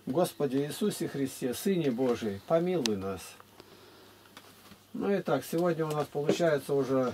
Господи Иисусе Христе, Сыне Божий, помилуй нас. Ну и так, сегодня у нас получается уже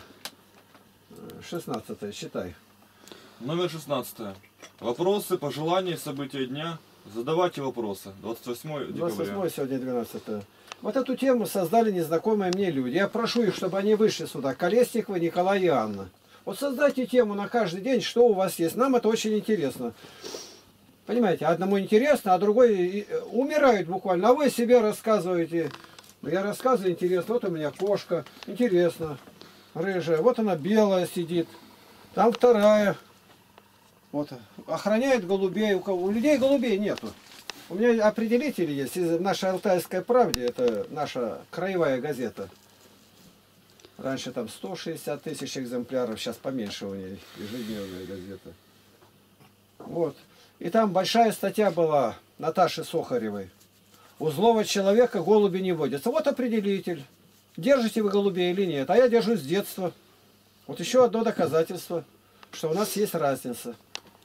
16-е, считай. Номер 16. Вопросы, пожелания, события дня. Задавайте вопросы. 28 декабря. 28 сегодня 12. Вот эту тему создали незнакомые мне люди. Я прошу их, чтобы они вышли сюда. Колесникова, Николай и Анна. Вот создайте тему на каждый день, что у вас есть. Нам это очень интересно. Понимаете, одному интересно, а другой умирает буквально. А вы себе рассказываете. Я рассказываю, интересно. Вот у меня кошка, интересно, рыжая. Вот она белая сидит. Там вторая. Вот, охраняет голубей. У людей голубей нету. У меня определители есть из нашей «Алтайской правде». Это наша краевая газета. Раньше там 160 тысяч экземпляров, сейчас поменьше у нее, ежедневная газета. Вот. И там большая статья была Наташи Сохаревой. У злого человека голуби не водятся. Вот определитель. Держите вы голубей или нет. А я держу с детства. Вот еще одно доказательство, что у нас есть разница.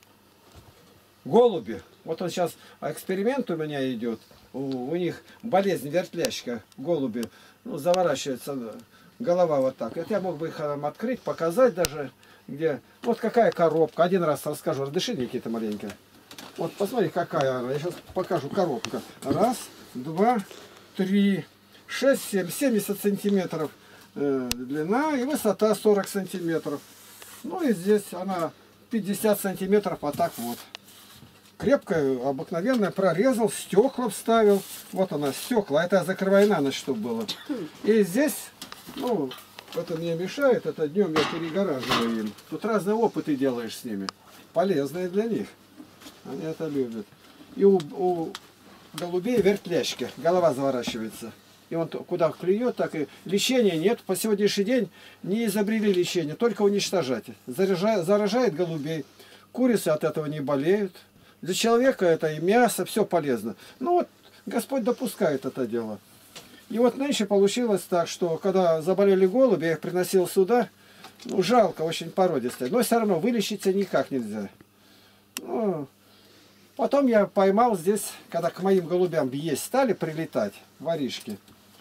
Голуби. Вот он сейчас, эксперимент у меня идет. У них болезнь вертлящика. Голуби. Ну, заворачивается голова вот так. Это я мог бы их открыть, показать даже, где. Вот какая коробка. Один раз расскажу. Раздыши, Никита, маленько. Вот посмотри, какая она. Я сейчас покажу коробка. Раз, два, три, 6, 7, 70 сантиметров длина и высота 40 сантиметров. Ну и здесь она 50 сантиметров, а так вот. Крепкая, обыкновенная, прорезал, стекла вставил. Вот она, стекла. Это закрывай на ночь, чтобы было. И здесь, ну, это мне мешает, это днем я перегораживаю им. Тут разные опыты делаешь с ними. Полезные для них. Они это любят. И у голубей вертлящки. Голова заворачивается. И он куда клюет, так и лечения нет. По сегодняшний день не изобрели лечение, только уничтожать. Заражает голубей. Курицы от этого не болеют. Для человека это и мясо, все полезно. Ну вот, Господь допускает это дело. И вот нынче получилось так, что когда заболели голуби, я их приносил сюда. Ну, жалко, очень породистые. Но все равно вылечиться никак нельзя. Ну, потом я поймал здесь, когда к моим голубям есть стали прилетать воришки.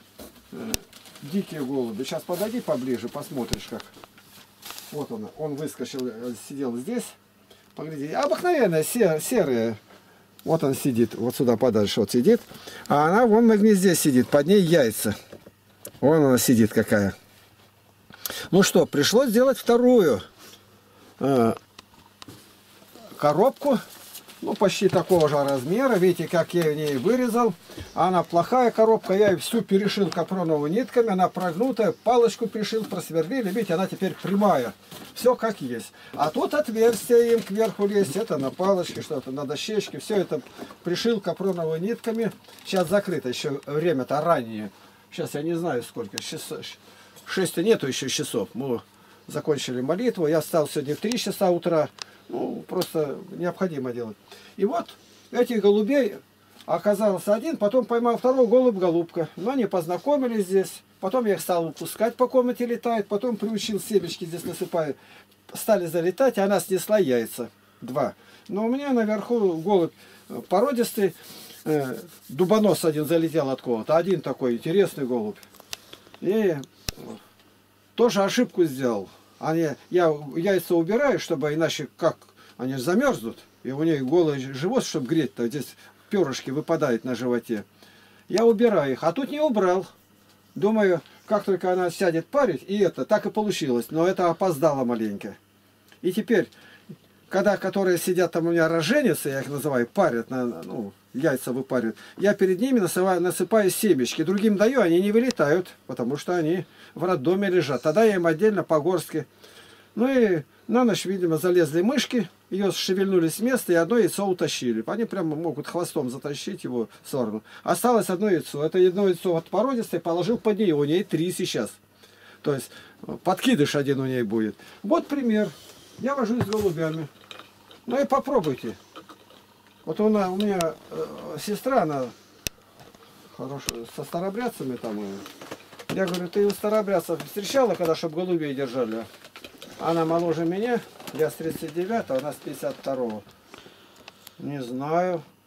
Дикие голуби. Сейчас подойди поближе, посмотришь как. Вот он выскочил, сидел здесь. Погляди, обыкновенная, серая. Вот он сидит, вот сюда подальше вот сидит. А она вон на гнезде сидит, под ней яйца. Вон она сидит какая. Ну что, пришлось сделать вторую коробку. Ну, почти такого же размера. Видите, как я в ней вырезал. Она плохая коробка. Я ее всю перешил капроновыми нитками. Она прогнутая. Палочку пришил, просверлили. Видите, она теперь прямая. Все как есть. А тут отверстие им кверху лезть. Это на палочке, что-то на дощечке. Все это пришил капроновыми нитками. Сейчас закрыто. Еще время-то раннее. Сейчас я не знаю сколько. 6 нету еще часов. Мы закончили молитву. Я встал сегодня в 3 часа утра. Ну, просто необходимо делать. И вот этих голубей оказался один, потом поймал второй голубь-голубка. Но они познакомились здесь. Потом я их стал выпускать, по комнате летает. Потом приучил, семечки здесь насыпаю. Стали залетать, и она снесла яйца. 2. Но у меня наверху голубь породистый. Дубонос один залетел от кого-то. Один такой интересный голубь. И тоже ошибку сделал. Я яйца убираю, чтобы иначе как они замерзнут. И у них голый живот, чтобы греть-то, здесь перышки выпадают на животе. Я убираю их, а тут не убрал. Думаю, как только она сядет парить, и это, так и получилось. Но это опоздало маленько. И теперь, которые сидят там у меня роженицы, я их называю, парят, ну, яйца выпаривают, я перед ними насыпаю семечки. Другим даю, они не вылетают, потому что они в роддоме лежат. Тогда я им отдельно по горстке. Ну и на ночь, видимо, залезли мышки, ее шевельнули с места и одно яйцо утащили. Они прямо могут хвостом затащить его в сторону. Осталось одно яйцо. Это одно яйцо от породистой положил под нее. У нее 3 сейчас. То есть подкидыш один у ней будет. Вот пример. Я вожусь с голубями. Ну и попробуйте. Вот у меня сестра, она хорошая, со старобрядцами там. Я говорю, ты у старобрядцев встречала, когда чтобы голубей держали? Она моложе меня, я с 39-го, она с 52-го. Не знаю.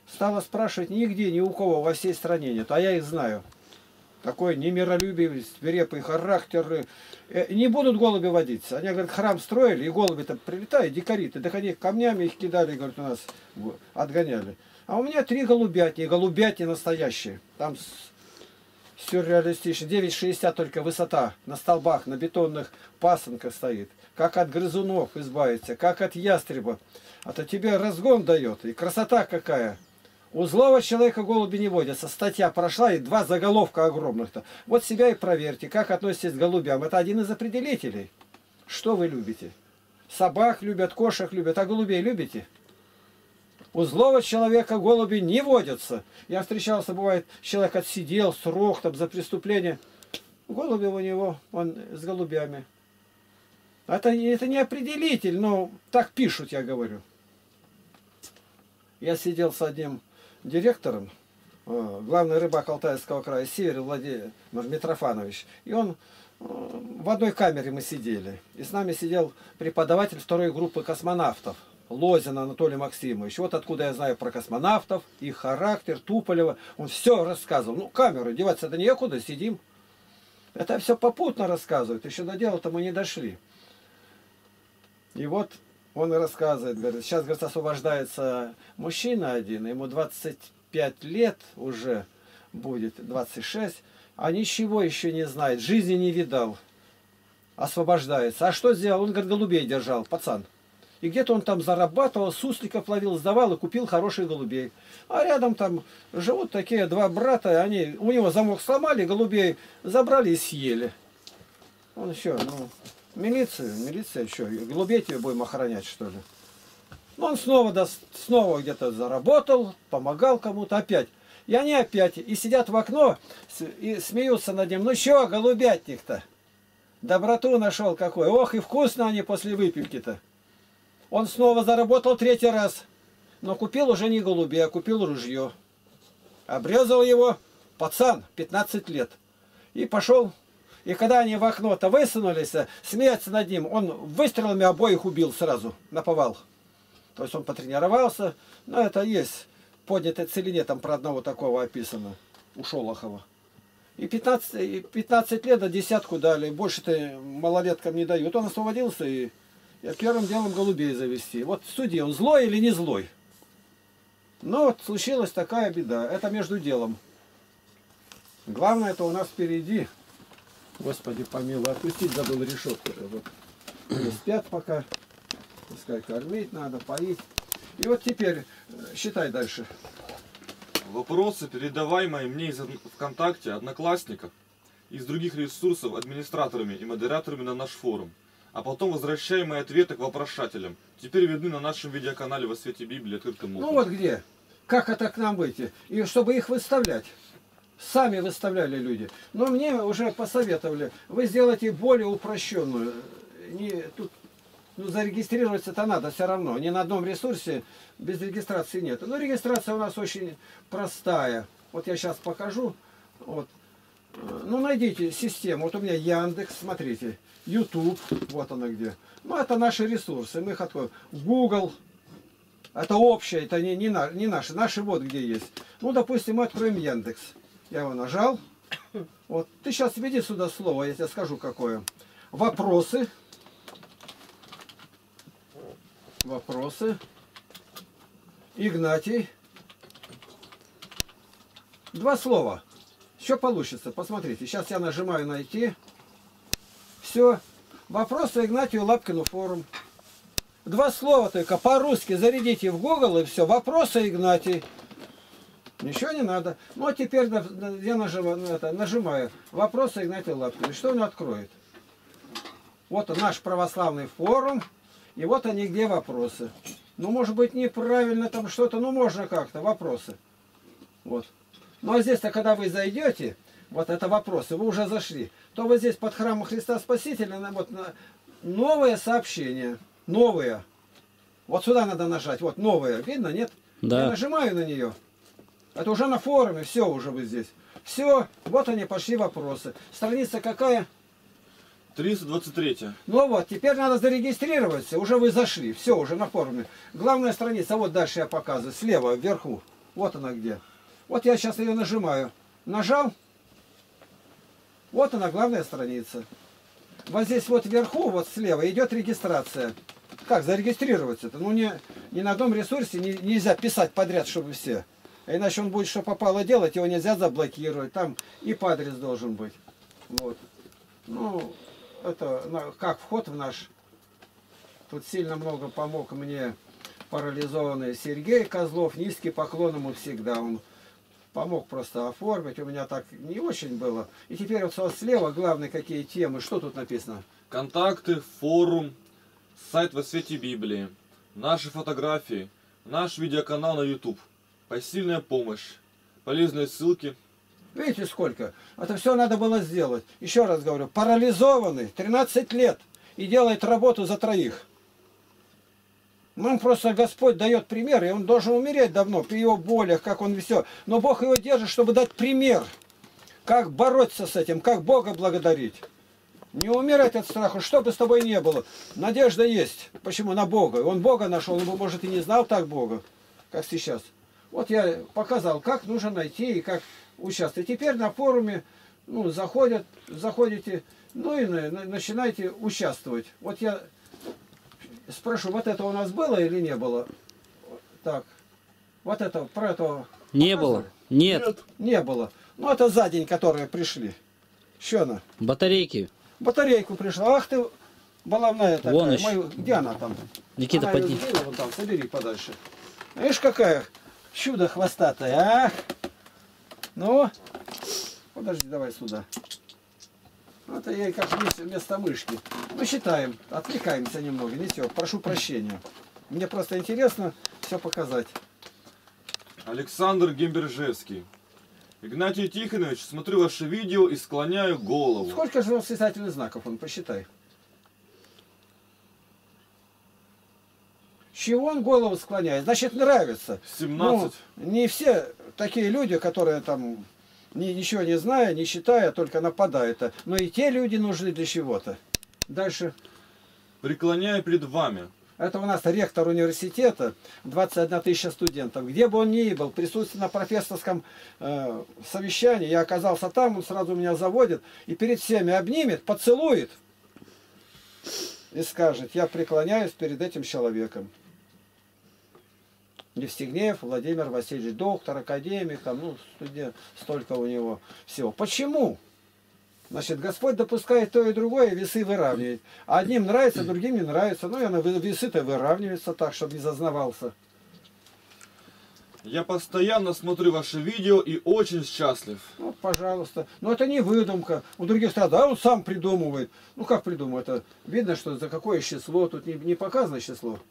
Стала спрашивать, нигде, ни у кого во всей стране нет, а я их знаю. Такой немиролюбивый, свирепый характер. Не будут голуби водиться. Они, говорят, храм строили, и голуби-то прилетают, дикариты. Так они камнями их кидали, говорят, у нас отгоняли. А у меня 3 голубятни, голубятни настоящие. Там сюрреалистично. 9,60 только высота. На столбах, на бетонных пасынках стоит. Как от грызунов избавиться, как от ястреба. А то тебе разгон дает. И красота какая. У злого человека голуби не водятся. Статья прошла, и 2 заголовка огромных-то. Вот себя и проверьте, как относитесь к голубям. Это один из определителей. Что вы любите? Собак любят, кошек любят, а голубей любите? У злого человека голуби не водятся. Я встречался, бывает, человек отсидел срок там за преступление. Голуби у него, он с голубями. Это не определитель, но так пишут, я говорю. Я сидел с одним директором, главный рыбак Алтайского края, Север Владимир Митрофанович. И он в одной камере мы сидели. И с нами сидел преподаватель 2-й группы космонавтов. Лозин Анатолий Максимович. Вот откуда я знаю про космонавтов, их характер, Туполева. Он все рассказывал. Ну, камеру деваться-то некуда, сидим. Это все попутно рассказывают. Еще до дела-то мы не дошли. И вот он рассказывает, говорит, сейчас, говорит, освобождается мужчина один, ему 25 лет уже будет, 26, а ничего еще не знает, жизни не видал. Освобождается. А что сделал? Он, говорит, голубей держал, пацан. И где-то он там зарабатывал, сусликов ловил, сдавал и купил хороших голубей. А рядом там живут такие 2 брата, они, у него замок сломали, голубей забрали и съели. Он еще, ну, милиция еще, голубей тебе будем охранять, что ли. Ну, он снова где-то заработал, помогал кому-то опять. И они опять, и сидят в окно, и смеются над ним. Ну что, голубятник-то? Доброту нашел какой. Ох, и вкусно они после выпивки-то. Он снова заработал 3-й раз. Но купил уже не голубей, а купил ружье. Обрезал его пацан, 15 лет. И пошел. И когда они в окно-то высунулись, смеяться над ним, он выстрелами обоих убил сразу, наповал. То есть он потренировался. Но это есть. Поднятой целине там про одного такого описано. У Шолохова. И 15 лет до 10 дали. Больше-то малолеткам не дают. Он освободился и первым делом голубей завести. Вот суди, он злой или не злой? Но вот случилась такая беда. Это между делом. Главное, это у нас впереди. Господи помилуй, отпустить забыл решетку. Вот. Они спят пока. Пускай кормить надо, поить. И вот теперь считай дальше. Вопросы, передаваемые мне из ВКонтакте, Одноклассников, из других ресурсов администраторами и модераторами на наш форум. А потом возвращаемые ответы к вопрошателям. Теперь видны на нашем видеоканале «Во свете Библии» открытым окном. Ну вот где. Как это к нам выйти? И чтобы их выставлять. Сами выставляли люди. Но мне уже посоветовали. Вы сделайте более упрощенную. Тут зарегистрироваться-то надо все равно. Ни на одном ресурсе без регистрации нет. Но регистрация у нас очень простая. Вот я сейчас покажу. Вот. Ну, найдите систему. Вот у меня Яндекс, смотрите. YouTube, вот она где. Ну, это наши ресурсы. Мы их откроем. Google. Это общее, это не наши. Наши вот где есть. Ну, допустим, мы откроем Яндекс. Я его нажал. Вот. Ты сейчас введи сюда слово, я тебе скажу какое. Вопросы. Вопросы. Игнатий. 2 слова. Что получится? Посмотрите. Сейчас я нажимаю найти. Все. Вопросы Игнатию Лапкину форум. 2 слова только по-русски зарядите в Google и все. Вопросы Игнатий. Ничего не надо. Ну а теперь я нажимаю. Вопросы Игнатия Лапкина. Что он откроет? Вот он, наш православный форум. И вот они, где вопросы. Ну, может быть, неправильно там что-то, ну, можно как-то, вопросы. Вот. Ну, а здесь-то, когда вы зайдете, вот это вопросы, вы уже зашли, то вот здесь под храмом Христа Спасителя, вот, новое сообщение, новое. Вот сюда надо нажать, вот, новое, видно, нет? Да. Я нажимаю на нее. Это уже на форуме, все уже вы здесь. Все, вот они, пошли вопросы. Страница какая? 323. Ну вот, теперь надо зарегистрироваться. Уже вы зашли. Все, уже на форуме. Главная страница, вот дальше я показываю. Слева, вверху. Вот она где. Вот я сейчас ее нажимаю. Нажал. Вот она, главная страница. Вот здесь вот вверху, вот слева, идет регистрация. Как зарегистрироваться-то? Ну, ни на одном ресурсе нельзя писать подряд, чтобы все. Иначе он будет что попало делать, его нельзя заблокировать. Там и по адрес должен быть. Вот. Ну, это как вход в наш. Тут сильно много помог мне парализованный Сергей Козлов. Низкий поклон ему всегда. Он помог просто оформить. У меня так не очень было. И теперь вот слева главные какие темы. Что тут написано? Контакты, форум, сайт во свете Библии, наши фотографии, наш видеоканал на YouTube, посильная помощь, полезные ссылки. Видите, сколько? Это все надо было сделать. Еще раз говорю, парализованный, 13 лет, и делает работу за троих. Нам просто Господь дает пример, и он должен умереть давно, при его болях, как он все. Но Бог его держит, чтобы дать пример, как бороться с этим, как Бога благодарить. Не умирать от страха, что бы с тобой не было. Надежда есть. Почему? На Бога. Он Бога нашел, он бы, может, и не знал так Бога, как сейчас. Вот я показал, как нужно найти и как участвовать. Теперь на форуме заходите, ну и начинаете участвовать. Вот я спрошу, вот это у нас было или не было? Так, вот это, про это... Не было. Нет. Не было. Ну, это за день, которые пришли. Что она? Батарейки. Батарейку пришла. Ах ты, баловная такая. Вон еще. Мою... Где она там? Никита, она подни. ее сдвинула, вон там, собери подальше. Видишь, какая чудо хвостатая, а? Ну, подожди, давай сюда. Это ей как вместо мышки. Мы считаем, отвлекаемся немного, не все. Прошу прощения. Мне просто интересно все показать. Александр Гембержевский. Игнатий Тихонович, смотрю ваше видео и склоняю голову. Сколько же восклицательных знаков он, посчитай. Чего он голову склоняет? Значит, нравится. 17. Ну, не все такие люди, которые там ничего не зная, не считая, только нападают. Но и те люди нужны для чего-то. Дальше. Преклоняю перед вами. Это у нас ректор университета, 21 тысяча студентов. Где бы он ни был, присутствует на профессорском совещании, я оказался там, он сразу меня заводит и перед всеми обнимет, поцелует и скажет: я преклоняюсь перед этим человеком. Евстигнеев Владимир Васильевич, доктор, академик, там, ну, студент, столько у него всего. Почему? Значит, Господь допускает то и другое, весы выравнивает. Одним нравится, другим не нравится. Ну, и весы-то выравниваются так, чтобы не зазнавался. Я постоянно смотрю ваши видео и очень счастлив. Ну, пожалуйста. Но это не выдумка. У других сразу, а он сам придумывает. Ну, как придумывает? Это видно, что за какое число. Тут не показано число.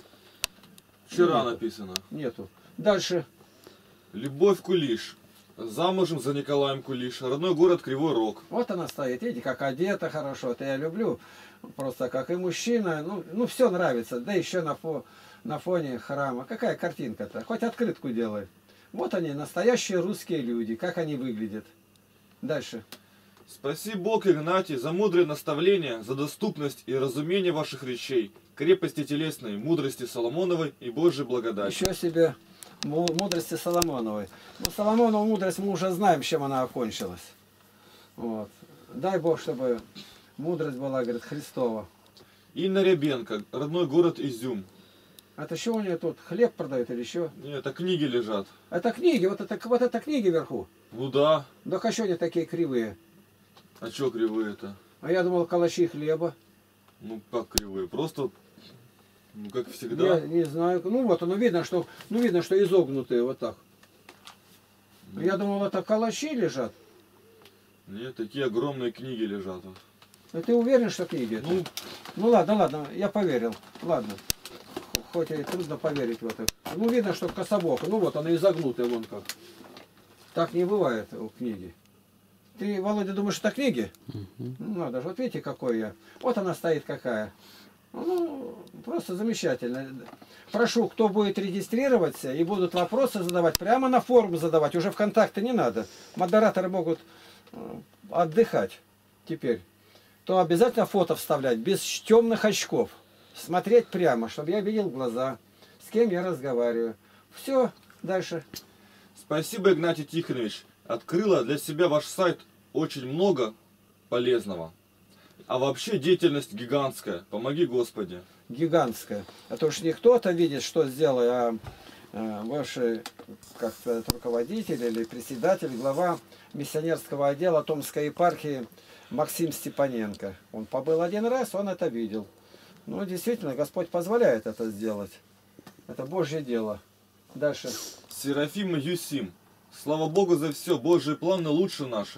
Вчера Нету. написано. Нету. Дальше. Любовь Кулиш. Замужем за Николаем Кулиш. Родной город Кривой Рог. Вот она стоит. Видите, как одета хорошо. Это я люблю. Просто как и мужчина. Ну все нравится. Да еще на фоне храма. Какая картинка-то? Хоть открытку делай. Вот они, настоящие русские люди. Как они выглядят. Дальше. Спаси Бог, Игнатий, за мудрые наставления, за доступность и разумение ваших речей, крепости телесной, мудрости Соломоновой и Божьей благодати. Еще себе мудрости Соломоновой. Ну, Соломонову мудрость мы уже знаем, чем она окончилась. Вот. Дай Бог, чтобы мудрость была, говорит, Христова. Инна Рябенко, родной город Изюм. Это что у нее тут? Хлеб продают или еще? Нет, это книги лежат. Это книги, вот это книги вверху. Ну да. Да что они такие кривые? А чё кривые-то? А я думал, калачи хлеба. Ну как кривые? Просто, ну как всегда. Я не знаю. Ну вот, видно, что изогнутые вот так. Ну. Я думал, это калачи лежат. Нет, такие огромные книги лежат. Но ты уверен, что книги? Ну ладно, я поверил. Ладно. Хоть и трудно поверить в это. Ну видно, что кособоко. Ну вот, она изогнутая вон как. Так не бывает у книги. Ты, Володя, думаешь, это книги? Ну надо же, вот видите, какой я. Вот она стоит какая. Ну, просто замечательно. Прошу, кто будет регистрироваться и будут вопросы задавать, прямо на форум задавать. Уже ВКонтакте не надо. Модераторы могут отдыхать теперь. То обязательно фото вставлять, без темных очков. Смотреть прямо, чтобы я видел глаза, с кем я разговариваю. Все, дальше. Спасибо, Игнатий Тихонович. Открыла для себя ваш сайт очень много полезного. А вообще деятельность гигантская. Помоги, Господи. Гигантская. А то уж не кто-то видит, что сделал, а бывший как-то руководитель или председатель, глава миссионерского отдела Томской епархии Максим Степаненко. Он побыл один раз, он это видел. Ну, действительно, Господь позволяет это сделать. Это Божье дело. Дальше. Серафим и Юсим. Слава Богу за все. Божьи планы лучше наших.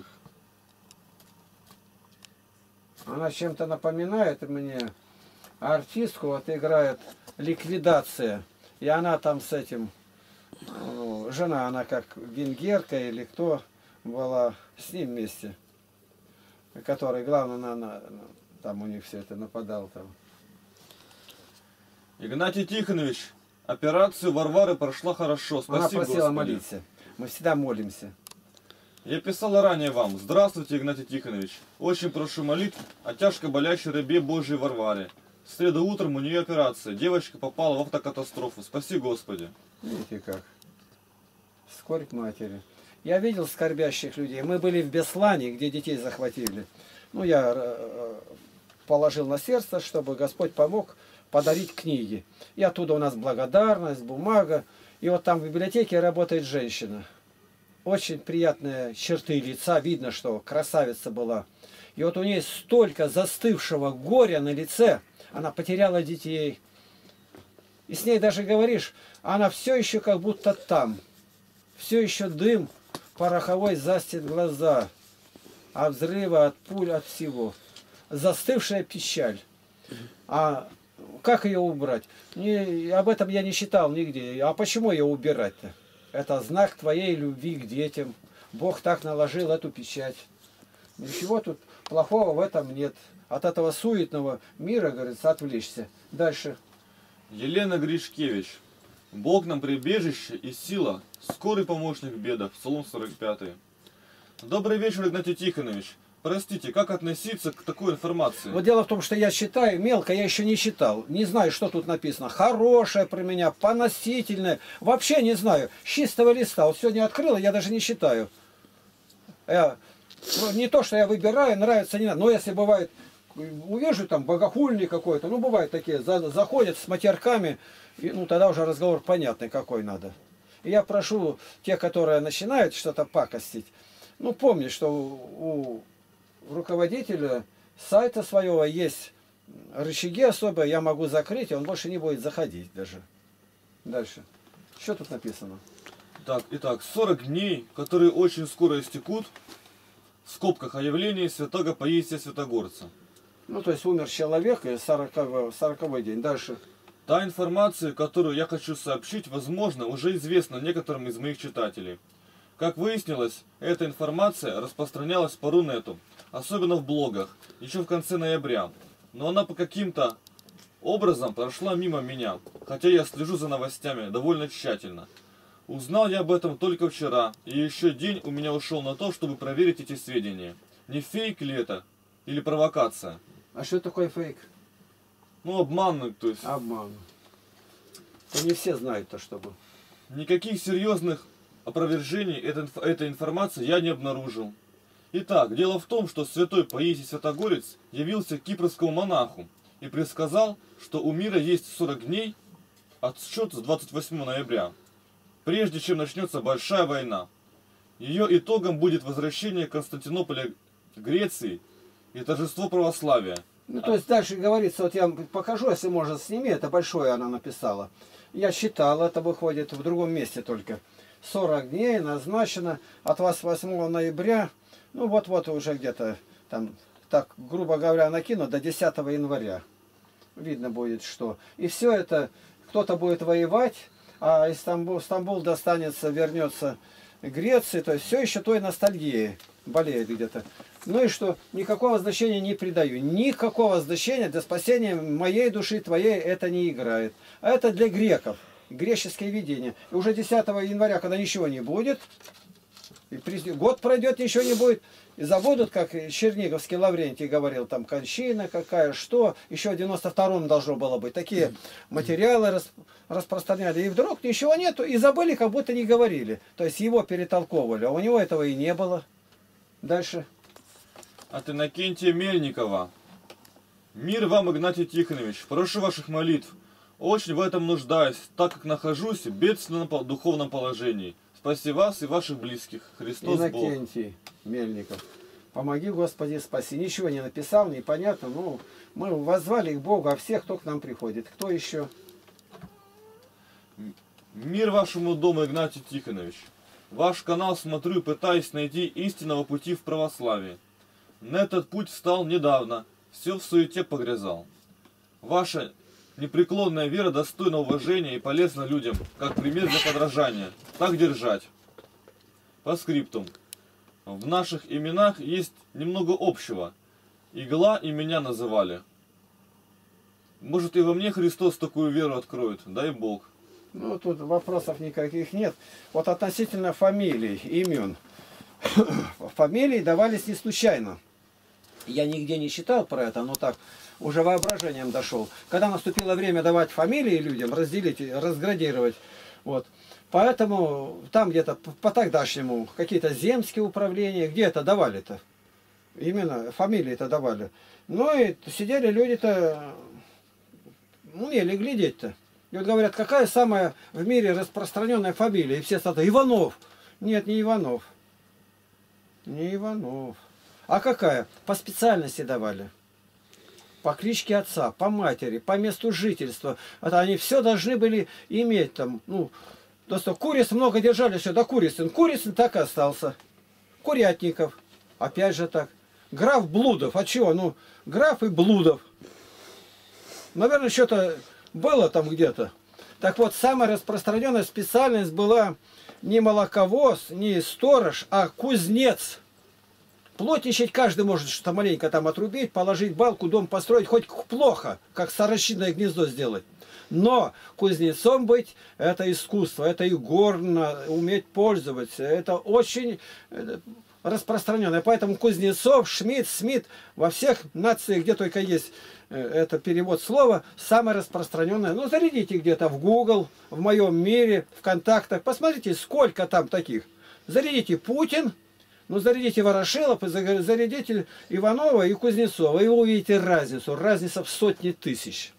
Она чем-то напоминает мне артистку, вот играет «Ликвидация». И она там с этим, ну, жена, она как венгерка или кто была с ним вместе. Который, главное, там у них все это нападал там. Игнатий Тихонович, операция Варвары прошла хорошо. Спасибо, Она просила Господи. молиться. Мы всегда молимся. Я писал ранее вам. Здравствуйте, Игнатий Тихонович. Очень прошу молитв о тяжко болящей рабе Божьей Варваре. В среду утром у нее операция. Девочка попала в автокатастрофу. Спаси, Господи. Видите как. Скорбь матери. Я видел скорбящих людей. Мы были в Беслане, где детей захватили. Ну, я положил на сердце, чтобы Господь помог подарить книги. И оттуда у нас благодарность, бумага. И вот там в библиотеке работает женщина. Очень приятные черты лица. Видно, что красавица была. И вот у нее столько застывшего горя на лице. Она потеряла детей. И с ней даже говоришь, она все еще как будто там. Все еще дым пороховой застит глаза. От взрыва, от пуль, от всего. Застывшая печаль. А как ее убрать? Об этом я не читал нигде. А почему ее убирать-то? Это знак твоей любви к детям. Бог так наложил эту печать. Ничего тут плохого в этом нет. От этого суетного мира, говорится, отвлечься. Дальше. Елена Гришкевич. Бог нам прибежище и сила, скорый помощник в бедах. Псалом 45. Добрый вечер, Игнатий Тихонович. Простите, как относиться к такой информации? Вот дело в том, что я читаю мелко, я еще не читал. Не знаю, что тут написано. Хорошее про меня, поносительное. Вообще не знаю. С чистого листа. Вот сегодня открыла, я даже не читаю. Не то, что я выбираю, нравится, не надо. Но если бывает, увижу там богохульник какой-то, ну бывает такие, заходят с матерками, и, ну тогда уже разговор понятный, какой надо. И я прошу тех, которые начинают что-то пакостить, ну помни, что у руководителя сайта своего есть рычаги особые, я могу закрыть, и он больше не будет заходить даже. Дальше. Что тут написано? Так, итак, 40 дней, которые очень скоро истекут, в скобках о явлении святого Паисия Святогорца. Ну, то есть умер человек, и 40-й день. Дальше. Та информация, которую я хочу сообщить, возможно, уже известна некоторым из моих читателей. Как выяснилось, эта информация распространялась по Рунету, особенно в блогах, еще в конце ноября. Но она по каким-то образом прошла мимо меня, хотя я слежу за новостями довольно тщательно. Узнал я об этом только вчера, и еще день у меня ушел на то, чтобы проверить эти сведения. Не фейк ли это? Или провокация? А что такое фейк? Ну, обман, то есть. Обман. То не все знают то, чтобы. Никаких серьезных опровержений этой информации я не обнаружил. Итак, дело в том, что святой Паисий Святогорец явился к кипрскому монаху и предсказал, что у мира есть 40 дней, отсчет с 28 ноября, прежде чем начнется большая война. Ее итогом будет возвращение Константинополя к Греции и торжество православия. Ну, то есть дальше говорится, вот я покажу, если можно, сними, это большое она написала. Я считал, это выходит в другом месте только. 40 дней назначено от 28 ноября, ну вот-вот уже где-то там, так, грубо говоря, накину до 10 января. Видно будет, что. И все это, кто-то будет воевать, а Стамбул достанется, вернется Греции, то есть все еще той ностальгии болеет где-то. Ну и что, никакого значения не придаю. Никакого значения для спасения моей души, твоей, это не играет. А это для греков. Греческое видение. И уже 10 января, когда ничего не будет, И год пройдет, ничего не будет. И забудут, как Черниговский Лаврентий говорил, там кончина какая, что. Еще в 92-м должно было быть. Такие материалы распространяли. И вдруг ничего нету. И забыли, как будто не говорили. То есть его перетолковывали. А у него этого и не было. Дальше. От Иннокентия Мельникова. Мир вам, Игнатий Тихонович. Прошу ваших молитв. Очень в этом нуждаюсь, так как нахожусь в бедственном духовном положении. Спаси вас и ваших близких. Христос Бог. Иннокентий Мельников. Помоги, Господи, спаси. Ничего не написал, непонятно. Ну, мы воззвали к Богу, а всех, кто к нам приходит. Кто еще? Мир вашему дому, Игнатий Тихонович. Ваш канал смотрю, пытаясь найти истинного пути в православии. На этот путь встал недавно, все в суете погрязал. Ваша непреклонная вера достойна уважения и полезна людям, как пример для подражания. Так держать. По скриптум. В наших именах есть немного общего. Игла и меня называли. Может, и во мне Христос такую веру откроет, дай Бог. Ну, тут вопросов никаких нет. Вот относительно фамилий, имен. Фамилии давались не случайно. Я нигде не читал про это, но так уже воображением дошел. Когда наступило время давать фамилии людям, разделить, разградировать, вот. Поэтому там где-то по тогдашнему какие-то земские управления, где это давали-то? Именно фамилии-то давали. Ну и сидели люди-то, умели глядеть-то. И вот говорят, какая самая в мире распространенная фамилия? И все стали, Иванов. Нет, не Иванов. Не Иванов. А какая? По специальности давали. По кличке отца, по матери, по месту жительства. Это они все должны были иметь там. Ну, то, что Куриц много держали, все, да Курицын. Курицын так и остался. Курятников. Опять же так. Граф Блудов. А чего? Ну, граф и Блудов. Наверное, что-то было там где-то. Так вот, самая распространенная специальность была не молоковоз, не сторож, а кузнец. Плотничать каждый может что-то маленько там отрубить, положить балку, дом построить, хоть плохо, как сорочиное гнездо сделать. Но кузнецом быть – это искусство, это и горно, уметь пользоваться, это очень распространенное. Поэтому Кузнецов, Шмидт, Смит во всех нациях, где только есть это перевод слова, самое распространенное. Ну, зарядите где-то в Google, в моем мире, в контактах, посмотрите, сколько там таких. Зарядите Путин. Ну, зарядите Ворошилов, зарядите Иванова и Кузнецова, и вы увидите разницу. Разница в сотни тысяч.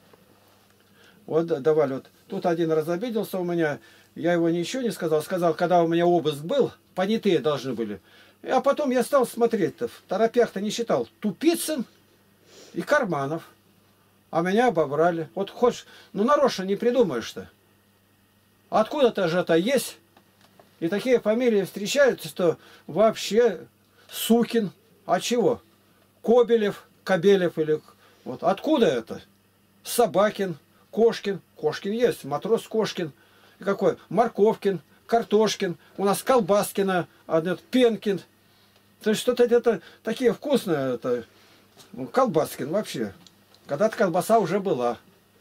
Вот давали. Вот. Тут один раз обиделся у меня, я его ничего не сказал. Сказал, когда у меня обыск был, понятые должны были. А потом я стал смотреть-то, в торопях-то не считал. Тупицын и Карманов. А меня обобрали. Вот хочешь, ну нарочно не придумаешь-то. Откуда-то же это есть. И такие фамилии встречаются, что вообще Сукин. А чего? Кобелев, Кобелев или... Вот откуда это? Собакин, Кошкин. Кошкин есть, матрос Кошкин. И какой? Морковкин, Картошкин. У нас Колбаскина, Пенкин. То есть что-то это такие вкусные. Это, Колбаскин вообще. Когда-то колбаса уже была.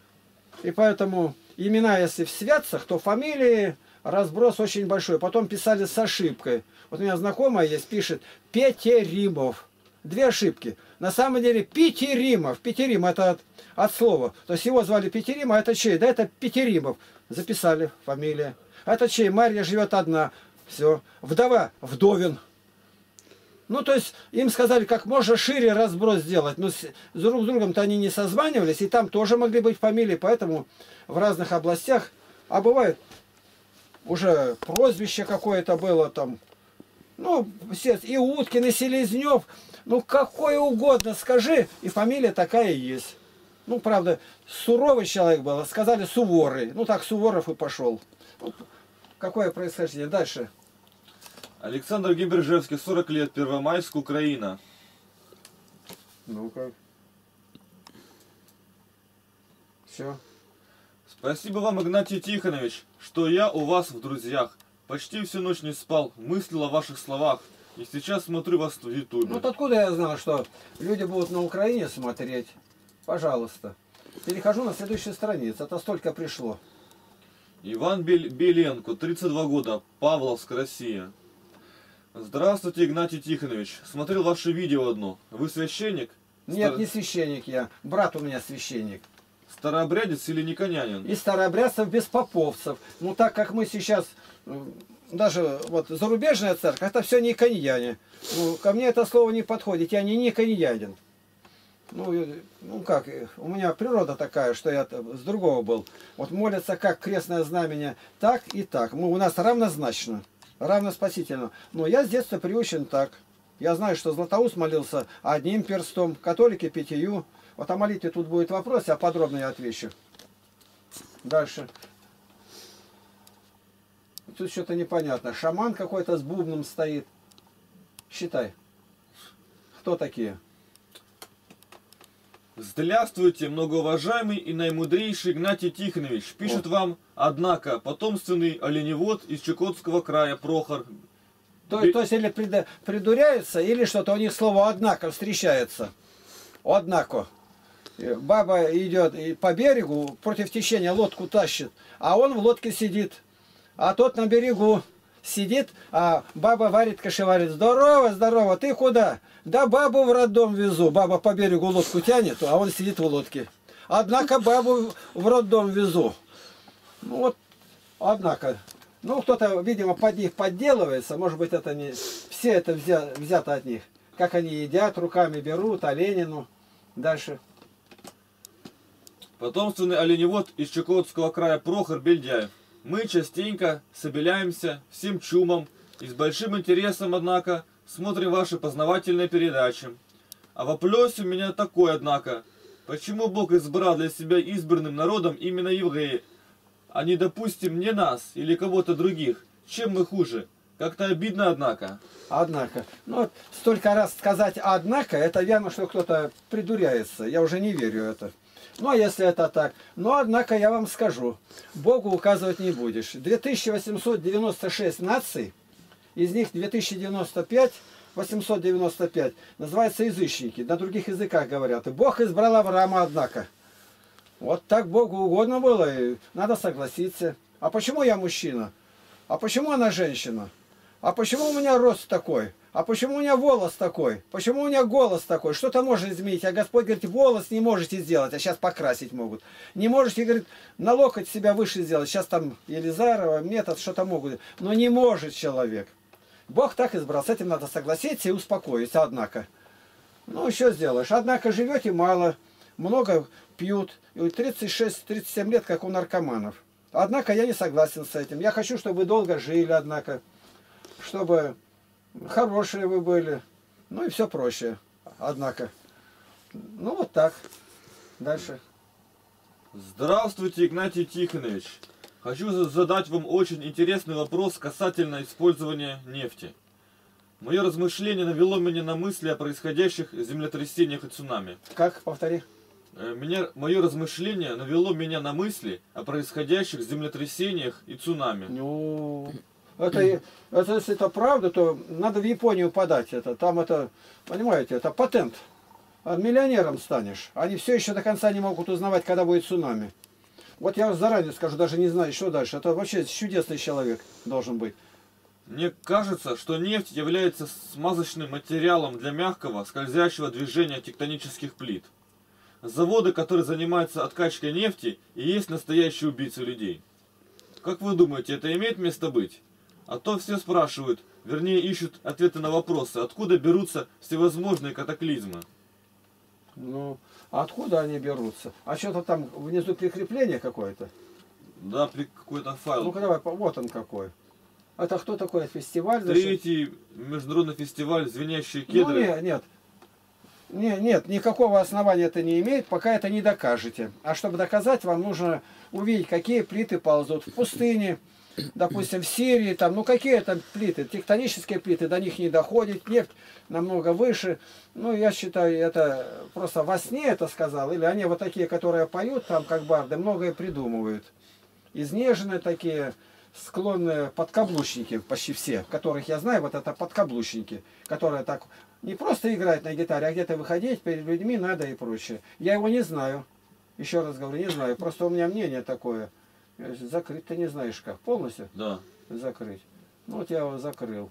И поэтому имена, если в святцах, то фамилии... Разброс очень большой. Потом писали с ошибкой. Вот у меня знакомая есть, пишет Петеримов. Две ошибки. На самом деле Петеримов. Петерим это от слова. То есть его звали Петерим, а это чей? Да это Петеримов. Записали фамилия. А это чей? Марья живет одна. Все. Вдова. Вдовин. Ну, то есть им сказали, как можно шире разброс сделать. Но друг с другом-то они не созванивались. И там тоже могли быть фамилии. Поэтому в разных областях. А бывает... Уже прозвище какое-то было там. Ну, все, и Уткин, и Селезнев. Ну, какое угодно скажи, и фамилия такая есть. Ну, правда, суровый человек был, сказали Суворый. Ну, так Суворов и пошел. Вот, какое происхождение? Дальше. Александр Гибержевский, 40 лет, Первомайск, Украина. Ну-ка. Все. Спасибо вам, Игнатий Тихонович, что я у вас в друзьях. Почти всю ночь не спал, мыслил о ваших словах. И сейчас смотрю вас в Ютубе. Ну, откуда я знал, что люди будут на Украине смотреть? Пожалуйста. Перехожу на следующую страницу. Это столько пришло. Иван Беленко, 32 года, Павловск, Россия. Здравствуйте, Игнатий Тихонович. Смотрел ваше видео одно. Вы священник? Нет, не священник я. Брат у меня священник. Старообрядец или никонянин? И старообрядцев без поповцев. Ну, так как мы сейчас, даже вот зарубежная церковь, это все никоньяне. Ну, ко мне это слово не подходит. Я не никоньянин. Ну как, у меня природа такая, что я с другого был. Вот молятся как крестное знамение, так и так. У нас равнозначно, равноспасительно. Но я с детства приучен так. Я знаю, что Златоуст молился одним перстом, католики 5. Вот о молитве тут будет вопрос, я подробно я отвечу. Дальше. Тут что-то непонятно. Шаман какой-то с бубном стоит. Считай. Кто такие? Здравствуйте, многоуважаемый и наимудрейший Игнатий Тихонович. Пишет вам, однако, потомственный оленевод из Чукотского края Прохор. То есть или придуряется, или что-то у них слово «однако» встречается. Однако. Баба идет по берегу, против течения лодку тащит, а он в лодке сидит. А тот на берегу сидит, а баба варит, кашеварит. Здорово, здорово, ты куда? Да бабу в роддом везу. Баба по берегу лодку тянет, а он сидит в лодке. Однако бабу в роддом везу. Ну вот, однако. Ну, кто-то, видимо, под них подделывается. Может быть, это не... Все это взято от них. Как они едят, руками берут, оленину. Дальше. Потомственный оленевод из Чукотского края Прохор Бельдяев. Мы частенько собираемся всем чумом и с большим интересом, однако, смотрим ваши познавательные передачи. А вопрос у меня такой, однако. Почему Бог избрал для себя избранным народом именно евреев, а не, допустим, не нас или кого-то других? Чем мы хуже? Как-то обидно, однако. Однако. Ну, вот столько раз сказать «однако», это верно, что кто-то придуряется. Я уже не верю в это. Ну, а если это так? Ну, однако, я вам скажу. Богу указывать не будешь. 2896 наций, из них 2095, 895, называются язычники. На других языках говорят. И Бог избрал Авраама, однако. Вот так Богу угодно было, и надо согласиться. А почему я мужчина? А почему она женщина? А почему у меня рост такой? А почему у меня волос такой? Почему у меня голос такой? Что-то можно изменить. А Господь говорит, волос не можете сделать, а сейчас покрасить могут. Не можете, говорит, на локоть себя выше сделать. Сейчас там Елизарова, метод, что-то могут. Но не может человек. Бог так избрал. С этим надо согласиться и успокоиться, однако. Ну, что сделаешь? Однако живете мало, много пьют. И 36-37 лет, как у наркоманов. Однако я не согласен с этим. Я хочу, чтобы вы долго жили, однако. Чтобы хорошие вы были. Ну и все проще. Однако. Ну вот так. Дальше. Здравствуйте, Игнатий Тихонович. Хочу задать вам очень интересный вопрос касательно использования нефти. Мое размышление навело меня на мысли о происходящих землетрясениях и цунами. Как? Повтори. Мое размышление навело меня на мысли о происходящих землетрясениях и цунами. Ну, если это правда, то надо в Японию подать это. Там это, понимаете, это патент. Миллионером станешь. Они все еще до конца не могут узнавать, когда будет цунами. Вот я заранее скажу, даже не знаю, что дальше. Это вообще чудесный человек должен быть. Мне кажется, что нефть является смазочным материалом для мягкого, скользящего движения тектонических плит. Заводы, которые занимаются откачкой нефти, и есть настоящие убийцы людей. Как вы думаете, это имеет место быть? А то все спрашивают, вернее ищут ответы на вопросы, откуда берутся всевозможные катаклизмы. Ну, откуда они берутся? А что-то там внизу прикрепление какое-то? Да, какой-то файл. Ну-ка давай, вот он какой. Это кто такой? Фестиваль? Третий международный фестиваль «Звенящие кедры». Ну, нет, никакого основания это не имеет, пока это не докажете. А чтобы доказать, вам нужно увидеть, какие плиты ползут в пустыне, допустим, в Сирии, там, ну какие там плиты, тектонические плиты, до них не доходит, нефть намного выше. Ну, я считаю, это просто во сне это сказал, или они вот такие, которые поют там, как барды, многое придумывают. Изнеженные такие, склонные подкаблучники, почти все, которых я знаю, вот это подкаблучники, которые так не просто играют на гитаре, а где-то выходить перед людьми надо и прочее. Я его не знаю, еще раз говорю, не знаю, просто у меня мнение такое. Закрыть ты не знаешь как, полностью? Да. Закрыть. Ну вот я его закрыл.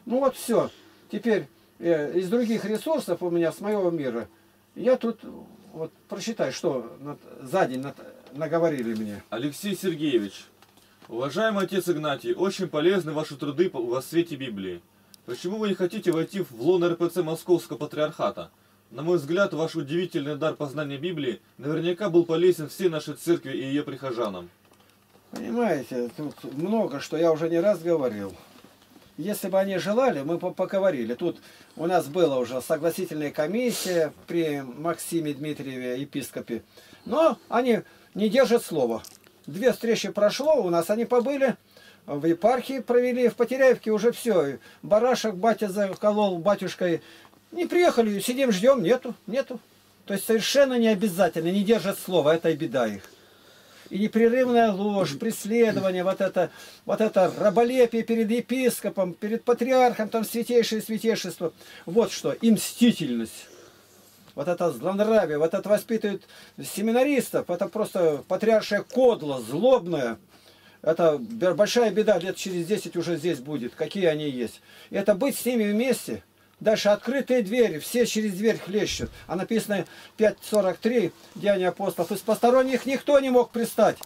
Ну вот все. Теперь из других ресурсов у меня, с моего мира, я тут, вот прочитай, что за день наговорили мне. Алексей Сергеевич, уважаемый отец Игнатий, очень полезны ваши труды во свете Библии. Почему вы не хотите войти в лоно РПЦ Московского Патриархата? На мой взгляд, ваш удивительный дар познания Библии наверняка был полезен всей нашей церкви и ее прихожанам. Понимаете, тут много, что я уже не раз говорил. Если бы они желали, мы бы поговорили. Тут у нас была уже согласительная комиссия при Максиме Дмитриеве, епископе. Но они не держат слова. 2 встречи прошло у нас, они побыли, в епархии провели, в Потеряевке уже все. Барашек батя заколол батюшкой. Не приехали, сидим, ждем, нету. То есть совершенно не обязательно, не держат слова, это и беда их. И непрерывная ложь, преследование, вот это раболепие перед епископом, перед патриархом, там святейшее святейшество. Вот что, и мстительность. Вот это злонравие, вот это воспитывают семинаристов, это просто патриаршая кодла, злобная. Это большая беда, лет через 10 уже здесь будет, какие они есть. И это быть с ними вместе. Дальше открытые двери, все через дверь хлещут. А написано 5:43, Деяния апостолов. Из посторонних никто не мог пристать.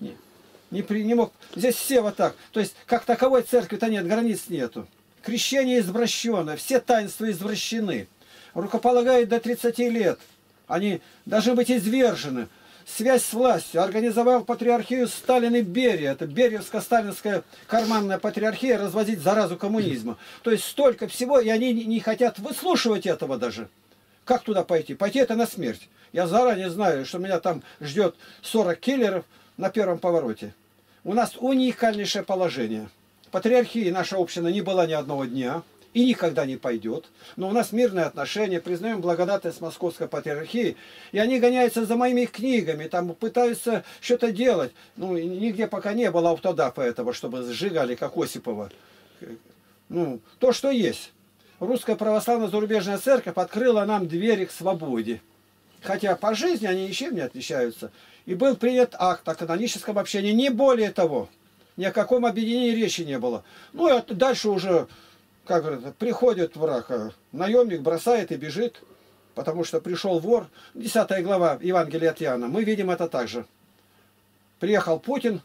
Не мог. Здесь все вот так. То есть, как таковой церкви-то нет, границ нету. Крещение извращено, все таинства извращены. Рукополагают до 30 лет. Они должны быть извержены. Связь с властью. Организовал патриархию Сталин и Берия. Это Бериевско-сталинская карманная патриархия, развозить заразу коммунизма. То есть столько всего, и они не хотят выслушивать этого даже. Как туда пойти? Пойти это на смерть. Я заранее знаю, что меня там ждет 40 киллеров на первом повороте. У нас уникальнейшее положение. Патриархии наша община не была ни одного дня. И никогда не пойдет. Но у нас мирные отношения, признаем благодатность Московской Патриархии. И они гоняются за моими книгами, там пытаются что-то делать. Ну, нигде пока не было автодафа этого, чтобы сжигали, как Осипова. Ну, то, что есть. Русская православная зарубежная церковь открыла нам двери к свободе. Хотя по жизни они ничем не отличаются. И был принят акт о каноническом общении. Не более того. Ни о каком объединении речи не было. Ну, и дальше уже... Как говорят, приходит враг, наемник бросает и бежит, потому что пришел вор. 10 глава Евангелия от Иоанна. Мы видим это также. Приехал Путин.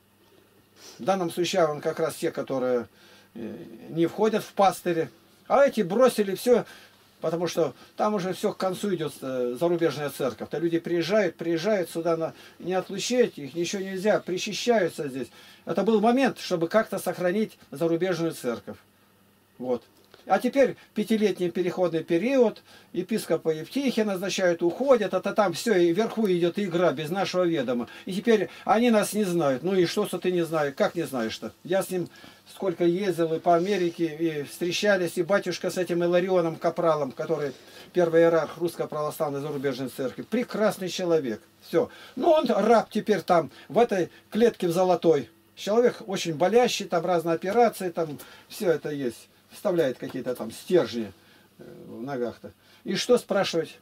В данном случае он как раз те, которые не входят в пастыри. А эти бросили все, потому что там уже все к концу идет зарубежная церковь. То люди приезжают сюда, не отлучить их, ничего нельзя, причащаются здесь. Это был момент, чтобы как-то сохранить зарубежную церковь. Вот. А теперь 5-летний переходный период, епископа Евтихия назначают, уходят, это там все, и вверху идет игра без нашего ведома. И теперь они нас не знают. Ну и что ты не знаешь? Как не знаешь-то? Я с ним сколько ездил и по Америке, и встречались, и батюшка с этим Иларионом Капралом, который первый иерарх Русской Православной Зарубежной Церкви. Прекрасный человек. Все. Ну он раб теперь там, в этой клетке в золотой. Человек очень болящий, там разные операции, там все это есть. Вставляет какие-то там стержни в ногах-то. И что спрашивать?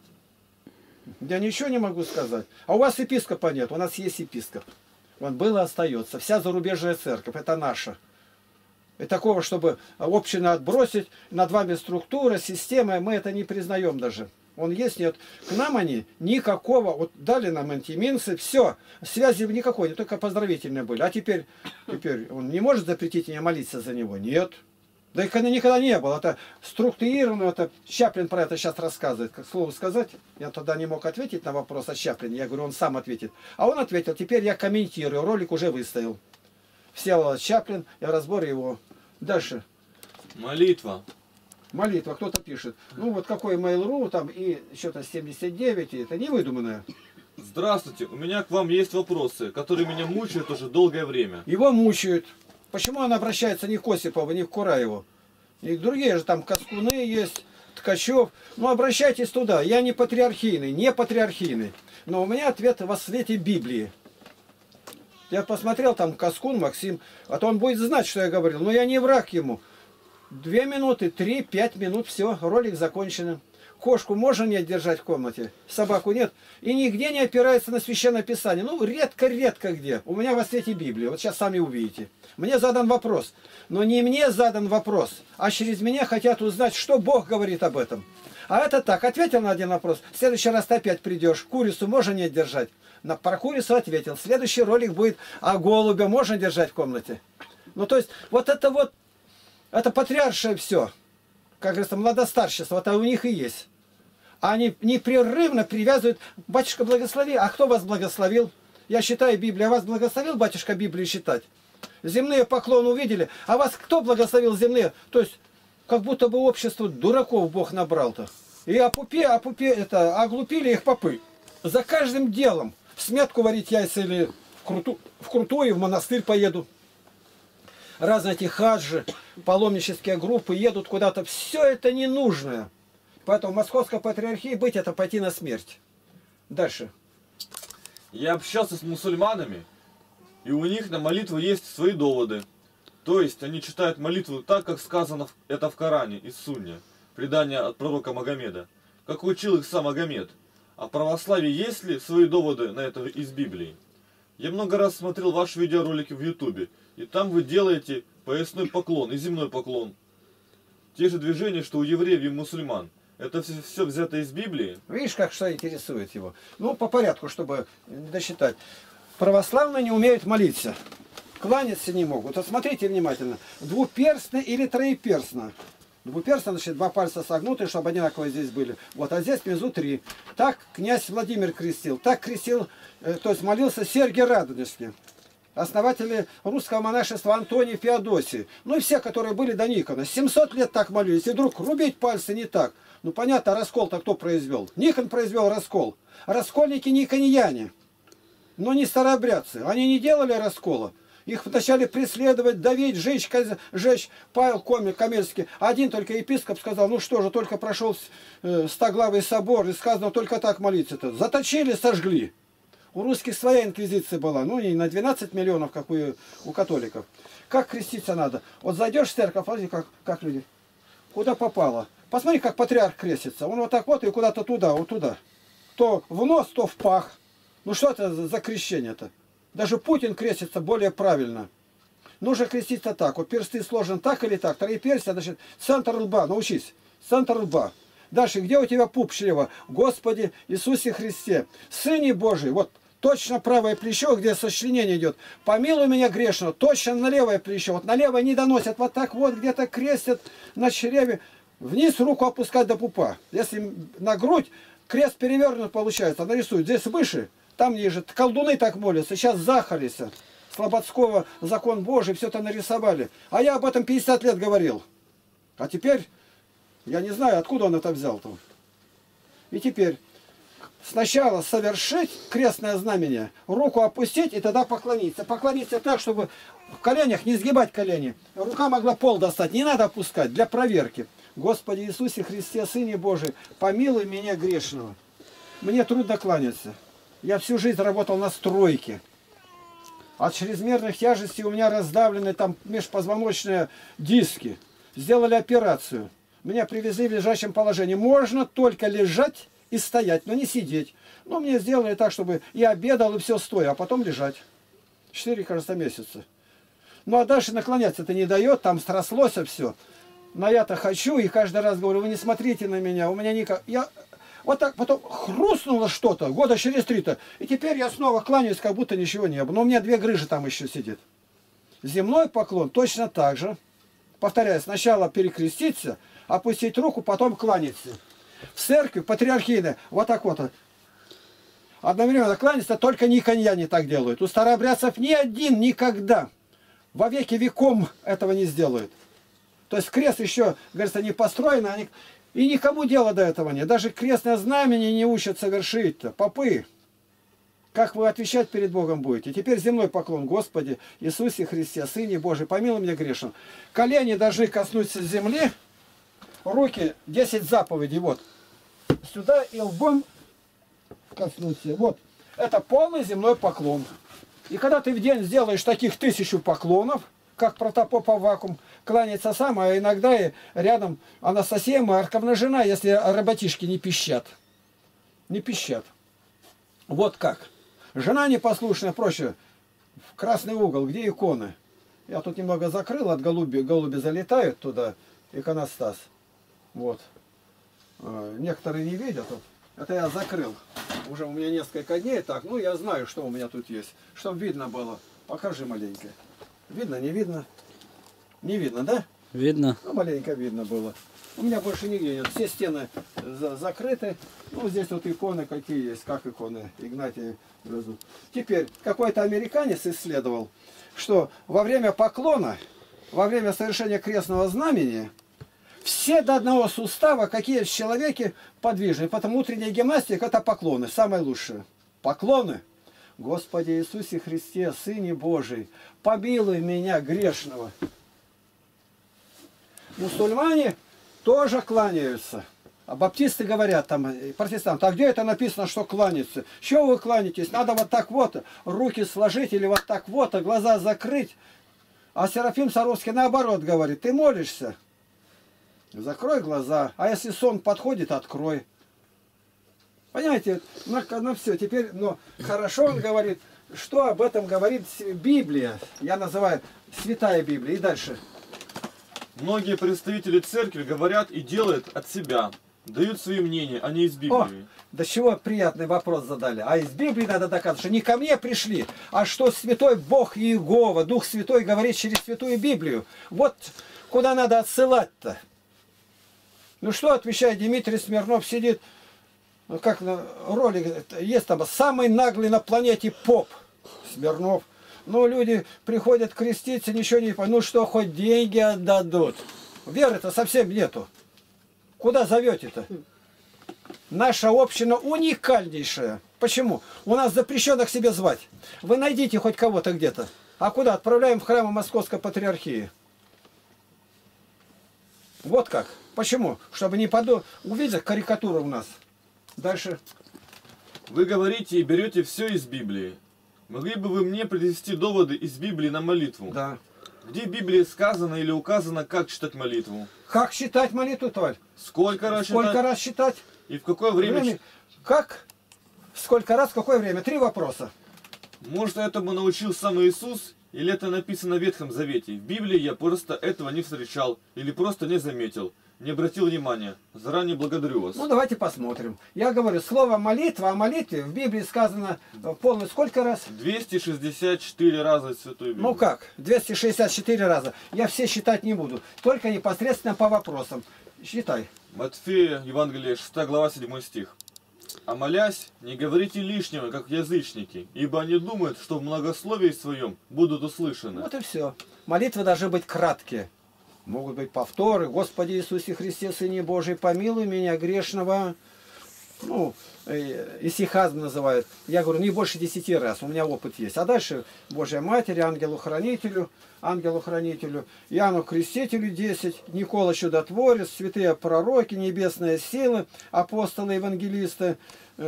Я ничего не могу сказать. А у вас епископа нет, у нас есть епископ. Он был и остается. Вся зарубежная церковь, это наша. И такого, чтобы общину отбросить, над вами структура, система, мы это не признаем даже. Он есть, нет. К нам они никакого, вот дали нам антиминцы, все, связи никакой, только поздравительные были. А теперь он не может запретить мне молиться за него? Нет. Да их никогда не было. Это структурировано, это Чаплин про это сейчас рассказывает. Как слово сказать, я тогда не мог ответить на вопрос о Чаплине. Я говорю, он сам ответит. А он ответил, теперь я комментирую, ролик уже выставил. Всеволод Чаплин, я разбор его. Дальше. Молитва. Молитва, кто-то пишет. Ну вот какой Mail.ru, там и что-то 79, и это не выдуманное. Здравствуйте, у меня к вам есть вопросы, которые меня мучают уже долгое время. Его мучают. Почему он обращается не к Осипову, не к Кураеву? И другие же там Каскуны есть, Ткачев. Ну обращайтесь туда. Я не патриархийный, не патриархийный. Но у меня ответ во свете Библии. Я посмотрел там Каскун, Максим. А то он будет знать, что я говорил. Но я не враг ему. 2 минуты, 3, 5 минут, все, ролик закончен. Кошку можно не держать в комнате, собаку нет. И нигде не опирается на Священное Писание. Ну, редко-редко где. У меня во свете Библии. Вот сейчас сами увидите. Мне задан вопрос. Но не мне задан вопрос, а через меня хотят узнать, что Бог говорит об этом. А это так, ответил на один вопрос. В следующий раз ты опять придешь. Курицу можно не держать? Про курицу ответил. Следующий ролик будет, а голубя можно держать в комнате? Ну, то есть, это патриаршее все. Как говорится, младостарчество, это у них и есть. Они непрерывно привязывают, батюшка благослови, а кто вас благословил? Я считаю Библию, а вас благословил батюшка Библию считать? Земные поклоны увидели, а вас кто благословил земные? То есть, как будто бы общество дураков Бог набрал-то. И оглупили их попы. За каждым делом сметку варить яйца или в крутую, в монастырь поеду. Разные эти хаджи, паломнические группы едут куда-то. Все это ненужное. Поэтому в Московской патриархии быть это пойти на смерть. Дальше. Я общался с мусульманами, и у них на молитву есть свои доводы. То есть они читают молитву так, как сказано это в Коране и Сунне, предание от пророка Магомеда, как учил их сам Магомед. А в православии есть ли свои доводы на это из Библии? Я много раз смотрел ваши видеоролики в Ютубе, и там вы делаете поясной поклон и земной поклон. Те же движения, что у евреев и мусульман. Это все взято из Библии? Видишь, как что интересует его. Ну, по порядку, чтобы досчитать. Православные не умеют молиться. Кланяться не могут. Вот смотрите внимательно. Двуперстно или троеперстно. Двуперстно, значит, два пальца согнуты, чтобы одинаковые здесь были. Вот, а здесь внизу 3. Так князь Владимир крестил. Так крестил, то есть молился Сергий Радонежский. Основатели русского монашества Антоний Феодосий. Ну и все, которые были до Никона. 700 лет так молились. И вдруг рубить пальцы не так. Ну понятно, раскол-то кто произвел? Никон произвел раскол. Раскольники никонияне. Но не старообрядцы. Они не делали раскола. Их вначале преследовать, давить, жечь Павел Камельский. Один только епископ сказал, ну что же, только прошел стоглавый собор, и сказано, только так молиться-то. Заточили, сожгли. У русских своя инквизиция была, ну не на 12 миллионов, как у католиков. Как креститься надо? Вот зайдешь в церковь, смотри, как люди. Куда попало. Посмотри, как патриарх крестится. Он вот так вот и куда-то туда, вот туда. То в нос, то в пах. Ну что это за крещение-то? Даже Путин крестится более правильно. Нужно креститься так. Вот персты сложены так или так. Троеперстие, значит, центр лба. Научись. Центр лба. Дальше, где у тебя пуп чрева? Господи Иисусе Христе, Сыне Божий. Вот точно правое плечо, где сочленение идет. Помилуй меня грешного. Точно на левое плечо. Вот на левое не доносят. Вот так вот где-то крестят на чреве. Вниз руку опускать до пупа. Если на грудь, крест перевернут получается. Нарисуют. Здесь выше. Там ниже. Колдуны так молятся. Сейчас захались. Слободского закон Божий, все это нарисовали. А я об этом 50 лет говорил. А теперь, я не знаю, откуда он это взял-то. И теперь, сначала совершить крестное знамение, руку опустить и тогда поклониться. Поклониться так, чтобы в коленях не сгибать колени. Рука могла пол достать, не надо опускать, для проверки. Господи Иисусе Христе, Сыне Божий, помилуй меня грешного. Мне трудно кланяться. Я всю жизнь работал на стройке. От чрезмерных тяжестей у меня раздавлены там межпозвоночные диски. Сделали операцию. Меня привезли в лежачем положении. Можно только лежать и стоять, но не сидеть. Но мне сделали так, чтобы и обедал, и все стоя, а потом лежать. 4, кажется, месяца. Ну а дальше наклоняться это не дает, там срослось все. Но я-то хочу, и каждый раз говорю, вы не смотрите на меня, у меня никак... Вот так потом хрустнуло что-то, года через 3-то. И теперь я снова кланяюсь, как будто ничего не было. Но у меня 2 грыжи там еще сидит. Земной поклон точно так же. Повторяю, сначала перекреститься, опустить руку, потом кланяться. В церкви патриархийной вот так вот. Одновременно кланяться, только никоньяне так делают. У старообрядцев ни один никогда во веки веком этого не сделают. То есть крест еще, говорится, не построен, они... И никому дела до этого нет. Даже крестное знамение не учат совершить-то. Попы. Как вы отвечать перед Богом будете? Теперь земной поклон. Господи Иисусе Христе, Сыне Божий, помилуй меня грешным. Колени должны коснуться земли. Руки, 10 заповедей. Вот. Сюда и лбом коснуться. Вот. Это полный земной поклон. И когда ты в день сделаешь таких 1000 поклонов, как протопоп Аввакум, кланяется сам, а иногда и рядом Анастасия Марковна, жена, если работишки не пищат. Не пищат. Вот как. Жена непослушная, проще, в красный угол, где иконы. Я тут немного закрыл, от голуби залетают туда, иконостас. Вот. Некоторые не видят. Вот. Это я закрыл. Уже у меня несколько дней так. Ну, я знаю, что у меня тут есть. Чтобы видно было. Покажи маленько. Видно, не видно? Не видно, да? Видно. Ну, маленько видно было. У меня больше нигде нет. Все стены закрыты. Ну, здесь вот иконы какие есть. Как иконы Игнатия Грозу. Теперь, какой-то американец исследовал, что во время поклона, во время совершения крестного знамения, все до одного сустава, какие в человеке подвижны. Потому утренняя гимнастика – это поклоны, самое лучшее. Поклоны. Господи Иисусе Христе, Сыне Божий, помилуй меня грешного. Мусульмане тоже кланяются. А баптисты говорят, там, протестанты, а где это написано, что кланяются? Чего вы кланяетесь? Надо вот так вот руки сложить или вот так вот, а глаза закрыть. А Серафим Саровский наоборот говорит, ты молишься, закрой глаза, а если сон подходит, открой. Понимаете, на все. Теперь, но хорошо он говорит, что об этом говорит Библия. Я называю Святая Библия. И дальше. Многие представители церкви говорят и делают от себя, дают свои мнения, а не из Библии. О, до чего приятный вопрос задали. А из Библии надо доказывать, что не ко мне пришли, а что Святой Бог Иегова, Дух Святой говорит через Святую Библию. Вот куда надо отсылать-то. Ну что отвечает Дмитрий Смирнов, сидит, как на ролик, есть там самый наглый на планете поп Смирнов. Ну, люди приходят креститься, ничего не понимают. Ну что, хоть деньги отдадут. Веры-то совсем нету. Куда зовете-то? Наша община уникальнейшая. Почему? У нас запрещено к себе звать. Вы найдите хоть кого-то где-то. А куда? Отправляем в храмы Московской Патриархии. Вот как. Почему? Чтобы не увидеть карикатуру у нас. Дальше. Вы говорите и берете все из Библии. Могли бы вы мне привести доводы из Библии на молитву? Да. Где в Библии сказано или указано, как читать молитву? Как считать молитву, Толь? Сколько раз Сколько читать? раз считать? И в какое время? Как? Сколько раз, в какое время? 3 вопроса. Может, этому научил сам Иисус? Или это написано в Ветхом Завете? В Библии я просто этого не встречал. Или просто не заметил. Не обратил внимания. Заранее благодарю вас. Ну, давайте посмотрим. Я говорю, слово молитва, о молитве в Библии сказано полностью сколько раз? 264 раза из Святой Библии. Ну как? 264 раза. Я все считать не буду. Только непосредственно по вопросам. Считай. Матфея, Евангелие, 6 глава, 7 стих. «А молясь, не говорите лишнего, как язычники, ибо они думают, что в многословии своем будут услышаны». Вот и все. Молитвы должны быть краткие. Могут быть повторы. Господи Иисусе Христе, Сыне Божий, помилуй меня, грешного. Ну, исихазм называют. Я говорю, не больше 10 раз. У меня опыт есть. А дальше Божья Матерь, ангелу-хранителю, Иоанну Крестителю 10, Никола Чудотворец, святые пророки, небесные силы, апостолы, евангелисты,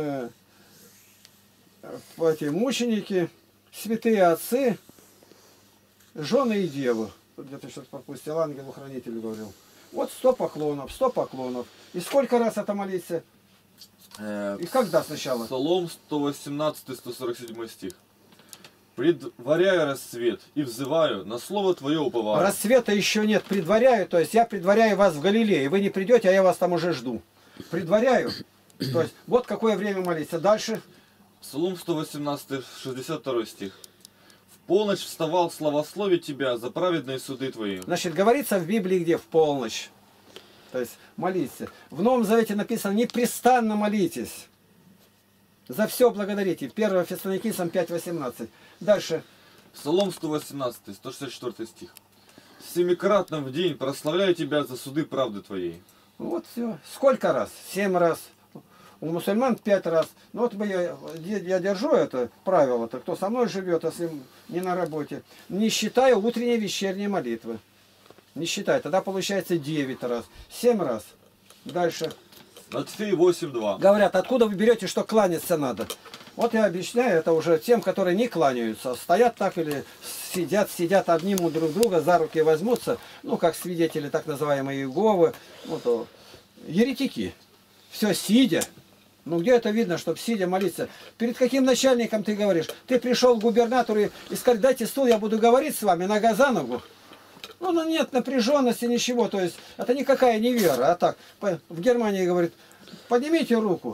эти мученики, святые отцы, жены и девы. Где-то что-то пропустил, ангелу-хранителю говорил. Вот 100 поклонов, 100 поклонов. И сколько раз это молиться? И когда сначала? Псалом 118-147 стих. «Предваряю рассвет и взываю, на слово Твое уповаю». Рассвета еще нет, предваряю, то есть я предваряю вас в Галилее. Вы не придете, а я вас там уже жду. Предваряю. То есть вот какое время молиться. Дальше. Псалом 118, 62 стих. «В полночь вставал славословить Тебя за праведные суды Твои». Значит, говорится в Библии где? В полночь. То есть молиться. В Новом Завете написано, непрестанно молитесь. За все благодарите. 1 Фессалоникийцам 5:18. Дальше. Псалом 118, 164 стих. «Семикратно в день прославляю Тебя за суды правды Твоей». Вот все. Сколько раз? 7 раз. У мусульман 5 раз. Ну вот я держу это правило-то, кто со мной живет, если не на работе, не считая утренней и вечерней молитвы. Не считай, тогда получается 9 раз. 7 раз. Дальше. Матфея 8:2. Говорят, откуда вы берете, что кланяться надо? Вот я объясняю это уже тем, которые не кланяются. Стоят так или сидят, обнимут друг друга, за руки возьмутся. Ну, как свидетели так называемые Иеговы. Вот, еретики. Все сидя. Ну, где это видно, чтобы сидя молиться? Перед каким начальником ты говоришь? Ты пришел к губернатору и сказал, дайте стул, я буду говорить с вами нога за ногу. Ну, нет напряженности, ничего. То есть, это никакая не вера. А так, в Германии говорит, поднимите руку.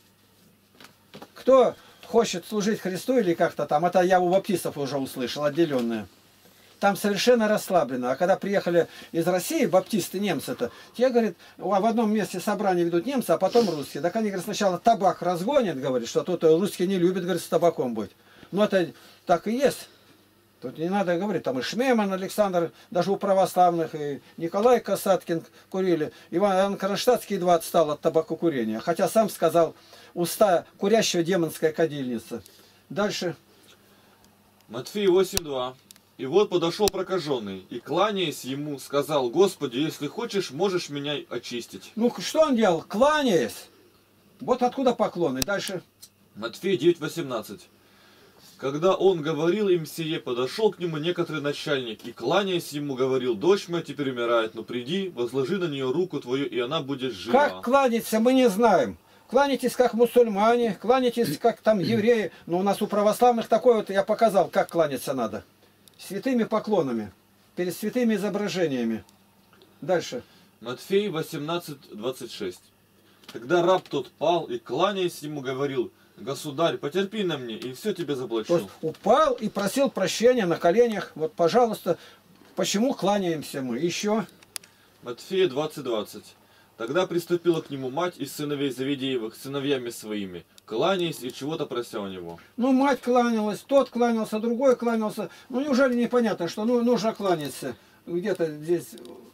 Кто хочет служить Христу или как-то там, это я у баптистов уже услышал, отделенные. Там совершенно расслаблено. А когда приехали из России, баптисты, немцы-то, те, говорят, в одном месте собрание ведут немцы, а потом русские. Так они, говорят, сначала табак разгонят, говорят, что тут русские не любят, говорят, с табаком быть. Но это так и есть. Тут не надо говорить, там и Шмеман, Александр, даже у православных, и Николай Касаткин курили. Иван Кронштадтский 2 отстал от табакокурения. Хотя сам сказал, уста курящего демонская кадильница. Дальше. Матфея 8:2. И вот подошел прокаженный, и, кланяясь ему, сказал, Господи, если хочешь, можешь меня очистить. Ну, что он делал? Кланяясь. Вот откуда поклоны. Дальше. Матфея 9:18. Когда он говорил им сие, подошел к нему некоторый начальник, и, кланяясь ему, говорил, дочь моя теперь умирает, но приди, возложи на нее руку твою, и она будет жива. Как кланяться, мы не знаем. Кланяйтесь как мусульмане, кланяйтесь как там евреи. Но у нас у православных такое вот, я показал, как кланяться надо. Святыми поклонами, перед святыми изображениями. Дальше. Матфея 18:26. Тогда раб тот пал и, кланяясь ему, говорил, Государь, потерпи на мне, и все тебе заплачу. То есть упал и просил прощения на коленях. Вот, пожалуйста, почему кланяемся мы? Еще. Матфея 20:20. Тогда приступила к нему мать из сыновей Завидеевых, сыновьями своими, кланяясь и чего-то прося у него. Ну, мать кланялась, тот кланялся, другой кланялся. Ну, неужели непонятно, что нужно кланяться? Где-то здесь,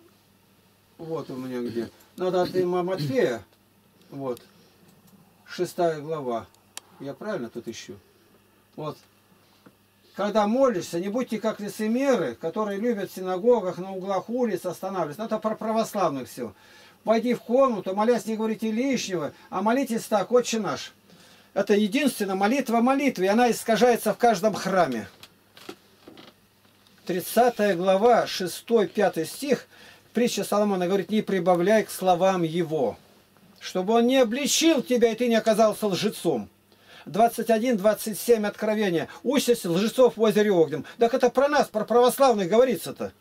вот у меня где. Надо от Матфея, вот, 6 глава. Я правильно тут ищу? Вот. Когда молишься, не будьте как лицемеры, которые любят в синагогах, на углах улиц останавливаться. Это про православных все. Войди в комнату, молясь, не говорите лишнего, а молитесь так, Отче наш. Это единственная молитва молитвы, и она искажается в каждом храме. 30 глава, 6-5 стих, притча Соломона говорит, не прибавляй к словам его, чтобы он не обличил тебя, и ты не оказался лжецом. 21-27 откровения. Участь лжецов в озере Огнем. Так это про нас, про православных говорится-то.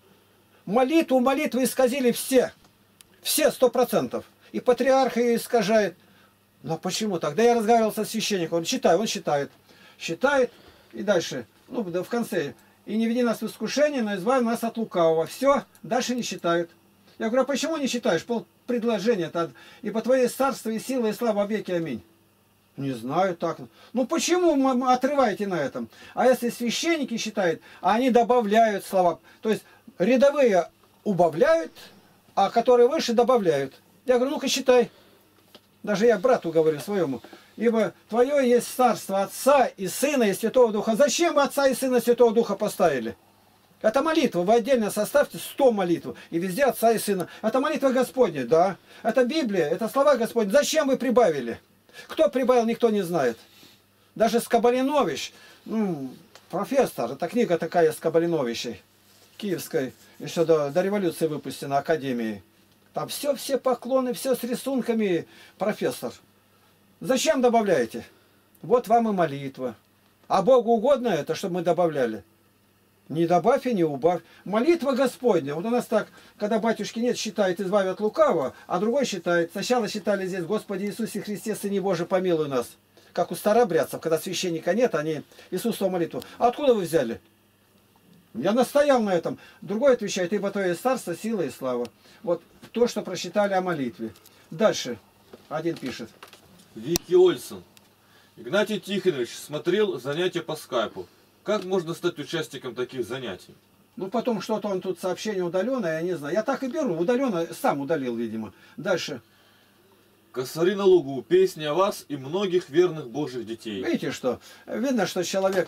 Молитвы исказили все. Все 100%. И патриарх ее искажает. Но почему так? Да я разговаривал со священником. Он считает. Считает. И дальше. Ну, в конце. И не веди нас в искушение, но избави нас от лукавого. Все. Дальше не считают. Я говорю, а почему не считаешь? Предложение-то. И по твоей царству и сила и слава веки. Аминь. Не знаю так. Ну почему отрываете на этом? А если священники считают, они добавляют слова. То есть рядовые убавляют, а которые выше добавляют. Я говорю, ну-ка считай. Даже я брату говорю своему. Ибо твое есть царство Отца и Сына и Святого Духа. Зачем вы Отца и Сына и Святого Духа поставили? Это молитва. Вы отдельно составьте 100 молитв. И везде Отца и Сына. Это молитва Господня, да. Это Библия, это слова Господни. Зачем вы прибавили? Кто прибавил, никто не знает. Даже Скобалинович, ну, профессор, это книга такая Скобалиновичей, киевской, еще до революции выпущена Академией. Там все поклоны, все с рисунками, профессор. Зачем добавляете? Вот вам и молитва. А Богу угодно это, чтобы мы добавляли? Не добавь и не убавь. Молитва Господня. Вот у нас так, когда батюшки нет, считает избави от лукавого, а другой считает. Сначала считали здесь, Господи Иисусе Христе, Сыне Божий, помилуй нас. Как у старообрядцев, когда священника нет, они Иисусову молитву. А откуда вы взяли? Я настоял на этом. Другой отвечает, ибо Твое царство, сила и слава. Вот то, что прочитали о молитве. Дальше. Один пишет. Вики Ольсон. Игнатий Тихонович смотрел занятия по скайпу. Как можно стать участником таких занятий? Ну, потом что-то он тут сообщение удаленное, я не знаю. Я так и беру, удаленно, сам удалил, видимо. Дальше. Косари на лугу. Песни о вас и многих верных Божьих детей. Видите, что? Видно, что человек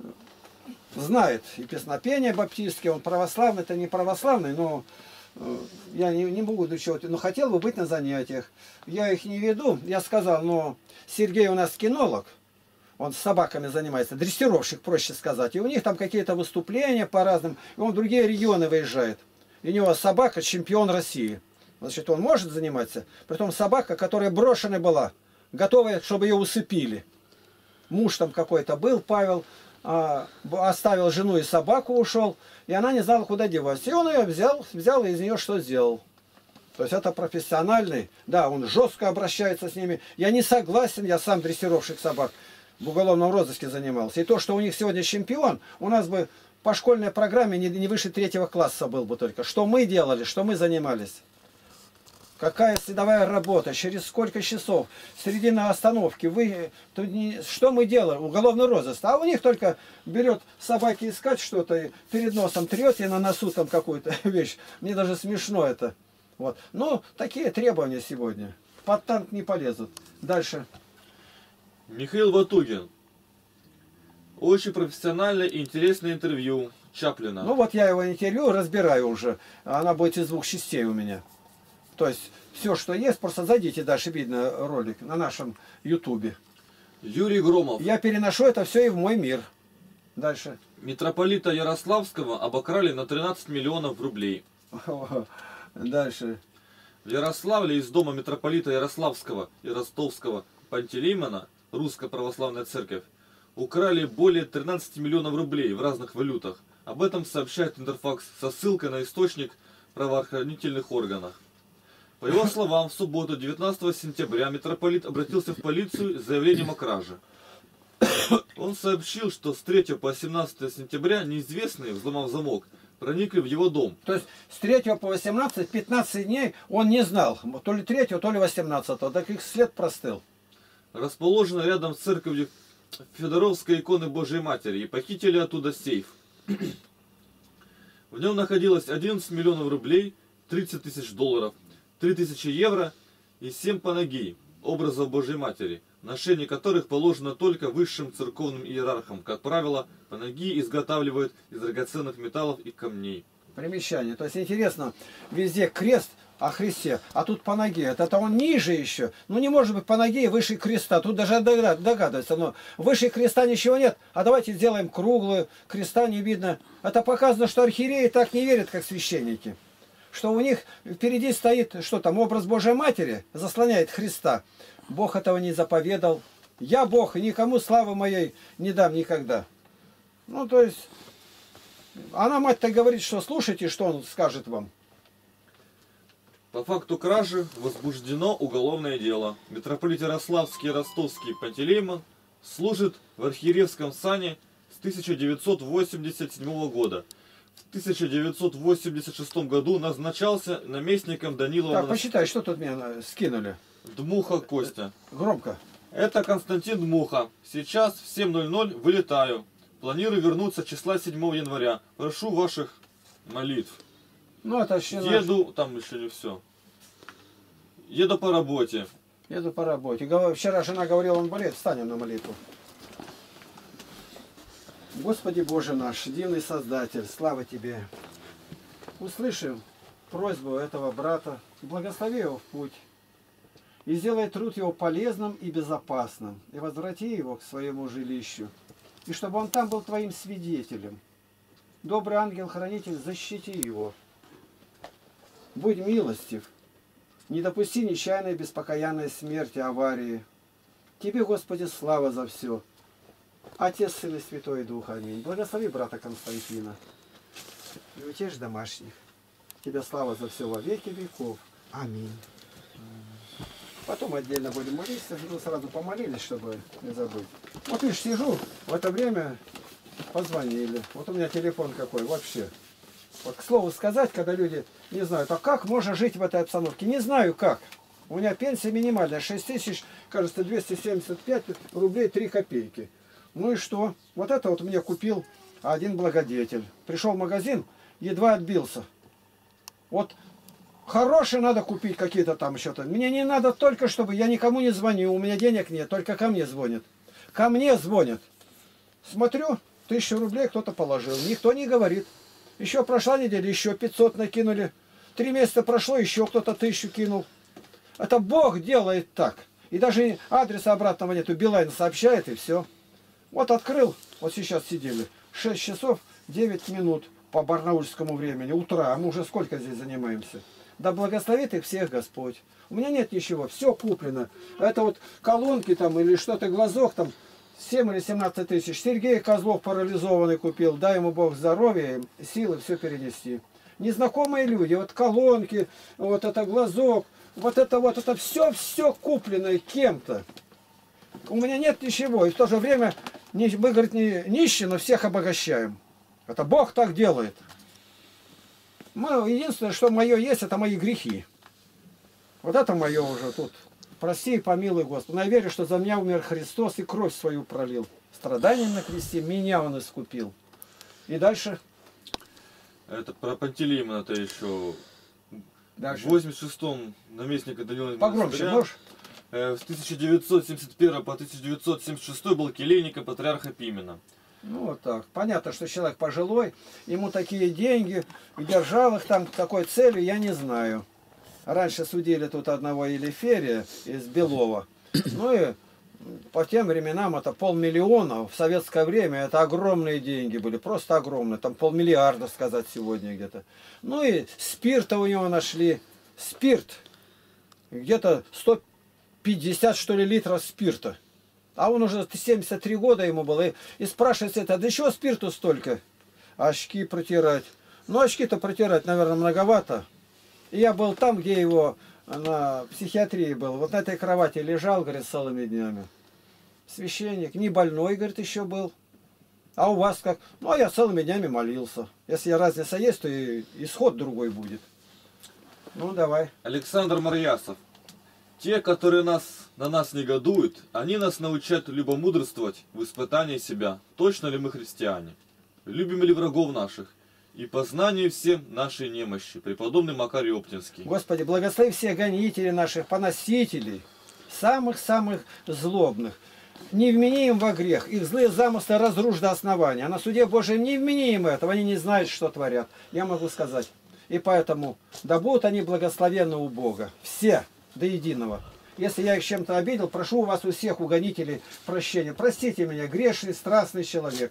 знает и песнопения баптистские, он православный, это не православный, но я не буду ничего, но хотел бы быть на занятиях. Я их не веду, я сказал, но Сергей у нас кинолог, Он с собаками занимается, дрессировщик, проще сказать. И у них там какие-то выступления по разным, и он в другие регионы выезжает. И у него собака чемпион России. Значит, он может заниматься. Притом собака, которая брошенная была, готовая, чтобы ее усыпили. Муж там какой-то был, Павел, оставил жену и собаку, ушел, и она не знала, куда деваться. И он ее взял и из нее что сделал. То есть это профессиональный, да, он жестко обращается с ними. Я не согласен, я сам дрессировщик собак, в уголовном розыске занимался. И то, что у них сегодня чемпион, у нас бы по школьной программе не выше 3 класса был бы только. Что мы делали, что мы занимались. Какая следовая работа, через сколько часов, середина остановки, что мы делаем, уголовный розыск. А у них только берет собаки искать что-то, и перед носом трет, и на носу там какую-то вещь. Мне даже смешно это. Вот. Ну, такие требования сегодня. Под танк не полезут. Дальше. Михаил Ватугин. Очень профессиональное и интересное интервью Чаплина. Ну вот я его интервью разбираю уже. Она будет из 2 частей у меня. То есть все, что есть, просто зайдите, дальше видно ролик на нашем ютубе. Юрий Громов. Я переношу это все и в мой мир. Дальше. Митрополита Ярославского обокрали на 13 миллионов рублей. Дальше. В Ярославле из дома митрополита Ярославского и Ростовского Пантелеймона, Русская Православная Церковь, украли более 13 миллионов рублей в разных валютах. Об этом сообщает Интерфакс со ссылкой на источник правоохранительных органов. По его словам, в субботу, 19 сентября, митрополит обратился в полицию с заявлением о краже. Он сообщил, что с 3 по 17 сентября неизвестные, взломав замок, проникли в его дом. То есть с 3 по 18, 15 дней он не знал, то ли 3, то ли 18, так их след простыл. Расположена рядом с церковью Федоровской иконы Божией Матери, и похитили оттуда сейф. В нем находилось 11 миллионов рублей, 30 тысяч долларов, 3000 евро и 7 панагий, образов Божьей Матери, ношение которых положено только высшим церковным иерархам. Как правило, панагии изготавливают из драгоценных металлов и камней. Примечание. То есть интересно, везде крест о Христе, а тут панагия. Это он ниже еще. Ну не может быть панагия выше креста. Тут даже догадывается. Но выше креста ничего нет. А давайте сделаем круглую. Креста не видно. Это показано, что архиереи так не верят, как священники. Что у них впереди стоит, что там, образ Божьей Матери, заслоняет Христа. Бог этого не заповедал. Я Бог, и никому славы моей не дам никогда. Ну, то есть, она, мать-то, говорит, что слушайте, что он скажет вам. По факту кражи возбуждено уголовное дело. Митрополит Ярославский и Ростовский Пантелеймон служит в архиерейском сане с 1987 года. В 1986 году назначался наместником Данилова. Так, посчитай, что тут мне скинули. Дмуха Костя. Громко. Это Константин Дмуха. Сейчас в 7:00 вылетаю. Планирую вернуться числа 7 января. Прошу ваших молитв. Ну, это еще Еду, там еще не все. Еду по работе. Еду по работе. Вчера жена говорила, он болеет, встанем на молитву. Господи Боже наш, дивный Создатель, слава Тебе. Услышим просьбу этого брата, благослови его в путь. И сделай труд его полезным и безопасным. И возврати его к своему жилищу. И чтобы он там был твоим свидетелем. Добрый ангел-хранитель, защити его. Будь милостив. Не допусти нечаянной беспокаянной смерти, аварии. Тебе, Господи, слава за все. Отец, Сын и Святой Дух. Аминь. Благослови брата Константина. И утешь домашних. Тебе слава за все во веки веков. Аминь. Потом отдельно будем молиться. Ну, сразу помолились, чтобы не забыть. Вот видишь, сижу, в это время позвонили. Вот у меня телефон какой вообще. Вот, к слову сказать, когда люди не знают, а как можно жить в этой обстановке? Не знаю как. У меня пенсия минимальная, 6000, кажется, 275 рублей 3 копейки. Ну и что? Вот это вот мне купил один благодетель. Пришел в магазин, едва отбился. Вот хорошие надо купить какие-то там еще-то. Мне не надо только, чтобы я никому не звоню, у меня денег нет, только ко мне звонят. Ко мне звонят. Смотрю, 1000 рублей кто-то положил, никто не говорит. Еще прошла неделя, еще 500 накинули. 3 месяца прошло, еще кто-то 1000 кинул. Это Бог делает так. И даже адреса обратного нету. Билайн сообщает, и все. Вот открыл, вот сейчас сидели, 6 часов 9 минут по барнаульскому времени, утра, а мы уже сколько здесь занимаемся. Да благословит их всех Господь. У меня нет ничего, все куплено. Это вот колонки там или что-то, глазок там, 7 или 17 тысяч. Сергей Козлов парализованный купил, дай ему Бог здоровья, силы все перенести. Незнакомые люди, вот колонки, вот это глазок, вот это все куплено кем-то. У меня нет ничего, и в то же время мы, говорит, не нищие, но всех обогащаем. Это Бог так делает. Единственное, что мое есть, это мои грехи. Вот это мое уже тут. Прости и помилуй, Господи. Но я верю, что за меня умер Христос и кровь свою пролил. Страданием на кресте меня Он искупил. И дальше? Это про Пантелеймона-то еще. Дальше. В 86-м наместника Данила Погромче Монастыря, можешь? с 1971 по 1976 был келейником патриарха Пимена. Ну вот так. Понятно, что человек пожилой, ему такие деньги, держал их там такой целью, я не знаю. Раньше судили тут одного Елиферия из Белова. Ну и по тем временам это 500 000 в советское время, это огромные деньги были, просто огромные, там 500 000 сказать сегодня где-то. Ну и спирта у него нашли, спирт, где-то 150 что ли литров спирта. А он уже 73 года ему было, и спрашивается это, да чего спирту столько? Очки протирать. Ну очки-то протирать, наверное, многовато. И я был там, где его на психиатрии был. Вот на этой кровати лежал, говорит, целыми днями. Священник, не больной, говорит, еще был. А у вас как? Ну, а я целыми днями молился. Если разница есть, то и исход другой будет. Ну, давай. Александр Марьясов. Те, которые на нас негодуют, они нас научат любомудрствовать в испытании себя, точно ли мы христиане, любим ли врагов наших, и познанию всем нашей немощи. Преподобный Макарий Оптинский. Господи, благослови всех гонителей наших, поносителей, самых-самых злобных. Не вмени им во грех, их злые замыслы разрушь до основания. А на суде Божьем не вмени им этого, они не знают, что творят. Я могу сказать. И поэтому, да будут они благословенны у Бога. Все, до единого. Если я их чем-то обидел, прошу у вас у всех, у гонителей, прощения. Простите меня, грешный, страстный человек.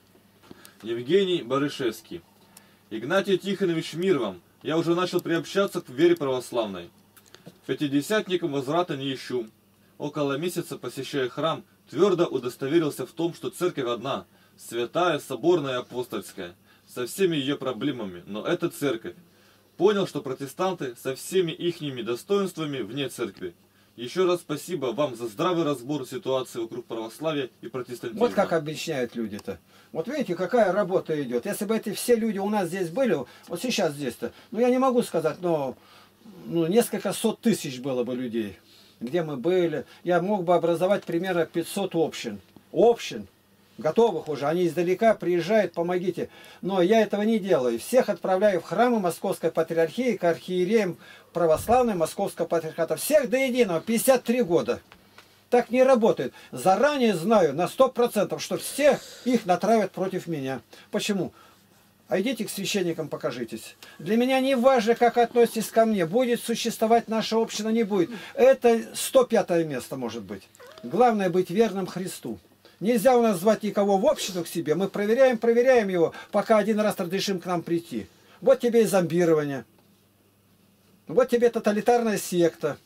Евгений Барышевский. Игнатий Тихонович, мир вам. Я уже начал приобщаться к вере православной. Пятидесятникам возврата не ищу. Около месяца, посещая храм, твердо удостоверился в том, что церковь одна, святая, соборная, апостольская, со всеми ее проблемами, но это церковь. Понял, что протестанты со всеми ихними достоинствами вне церкви. Еще раз спасибо вам за здравый разбор ситуации вокруг православия и протестантизма. Вот как объясняют люди-то. Вот видите, какая работа идет. Если бы эти все люди у нас здесь были, вот сейчас здесь-то, ну я не могу сказать, но несколько сот тысяч было бы людей, где мы были. Я мог бы образовать примерно 500 общин. Общин. Готовых уже. Они издалека приезжают, помогите. Но я этого не делаю. Всех отправляю в храмы Московской Патриархии, к архиереям православной Московского Патриархата. Всех до единого. 53 года. Так не работает. Заранее знаю на 100%, что всех их натравят против меня. Почему? А идите к священникам, покажитесь. Для меня не важно, как относитесь ко мне. Будет существовать наша община, не будет. Это 105-е место может быть. Главное быть верным Христу. Нельзя у нас звать никого в общину к себе. Мы проверяем его, пока один раз разрешим к нам прийти. Вот тебе и зомбирование. Вот тебе тоталитарная секта.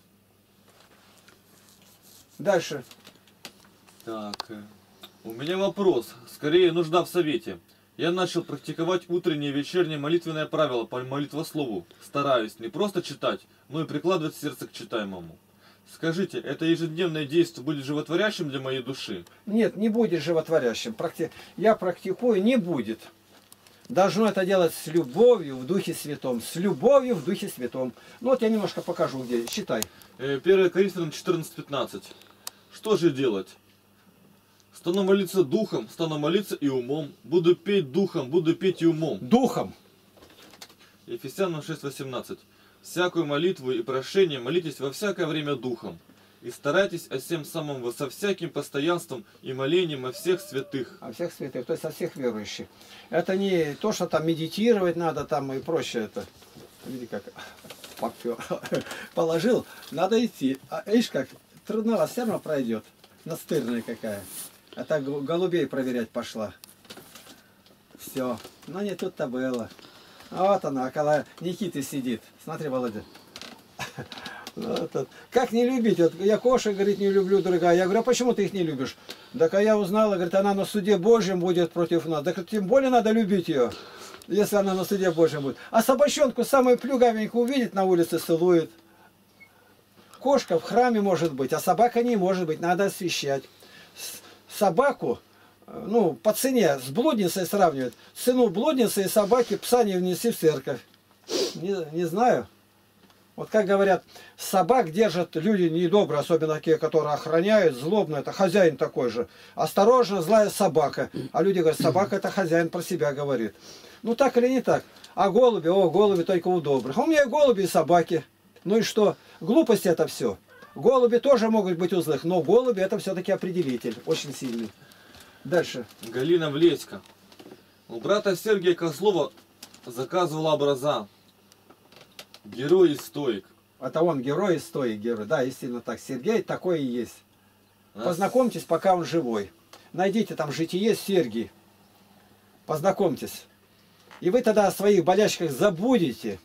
Дальше. Так, у меня вопрос. Скорее нужда в совете. Я начал практиковать утреннее и вечернее молитвенное правило по молитвослову. Стараюсь не просто читать, но и прикладывать сердце к читаемому. Скажите, это ежедневное действие будет животворящим для моей души? Нет, не будет животворящим. Я практикую, не будет. Должно это делать с любовью в Духе Святом. С любовью в Духе Святом. Ну вот я немножко покажу, где. Читай. 1 Коринфянам 14:15. Что же делать? Стану молиться духом, стану молиться и умом. Буду петь духом, буду петь и умом. Духом. Ефесянам 6:18. Всякую молитву и прошение молитесь во всякое время духом. И старайтесь о всем самом со всяким постоянством и молением о всех святых. О всех святых, то есть о всех верующих. Это не то, что там медитировать надо там и прочее это. Видите, как положил, надо идти. А видишь, как трудно, все равно пройдет. Настырная какая. Это голубей проверять пошла. Все. Но не тут-то было. Вот она, около Никиты сидит. Смотри, Володя. Вот. Как не любить? Вот я кошек, говорит, не люблю, дорогая. Я говорю, а почему ты их не любишь? Так а я узнала, говорит, она на суде Божьем будет против нас. Так тем более надо любить ее, если она на суде Божьем будет. А собачонку самую плюгавенькую увидит на улице, целует. Кошка в храме может быть, а собака не может быть. Надо освещать. Собаку, ну, по цене с блудницей сравнивают. Цену блудницы и собаки пса не внеси в церковь. Не знаю. Вот как говорят, собак держат люди недобрые, особенно такие, которые охраняют, злобно, это хозяин такой же. Осторожно, злая собака. А люди говорят, собака это хозяин про себя говорит. Ну так или не так. А голуби, голуби только у добрых. А у меня и голуби, и собаки. Ну и что? Глупость это все. Голуби тоже могут быть у злых, но голуби это все-таки определитель, очень сильный. Дальше. Галина Влеська. У брата Сергия Козлова заказывала образа. Герой и стоик. Это он герой и стоик герой. Да, истинно так. Сергей такой и есть. Познакомьтесь, пока он живой. Найдите там житие Сергий. Познакомьтесь. И вы тогда о своих болячках забудете.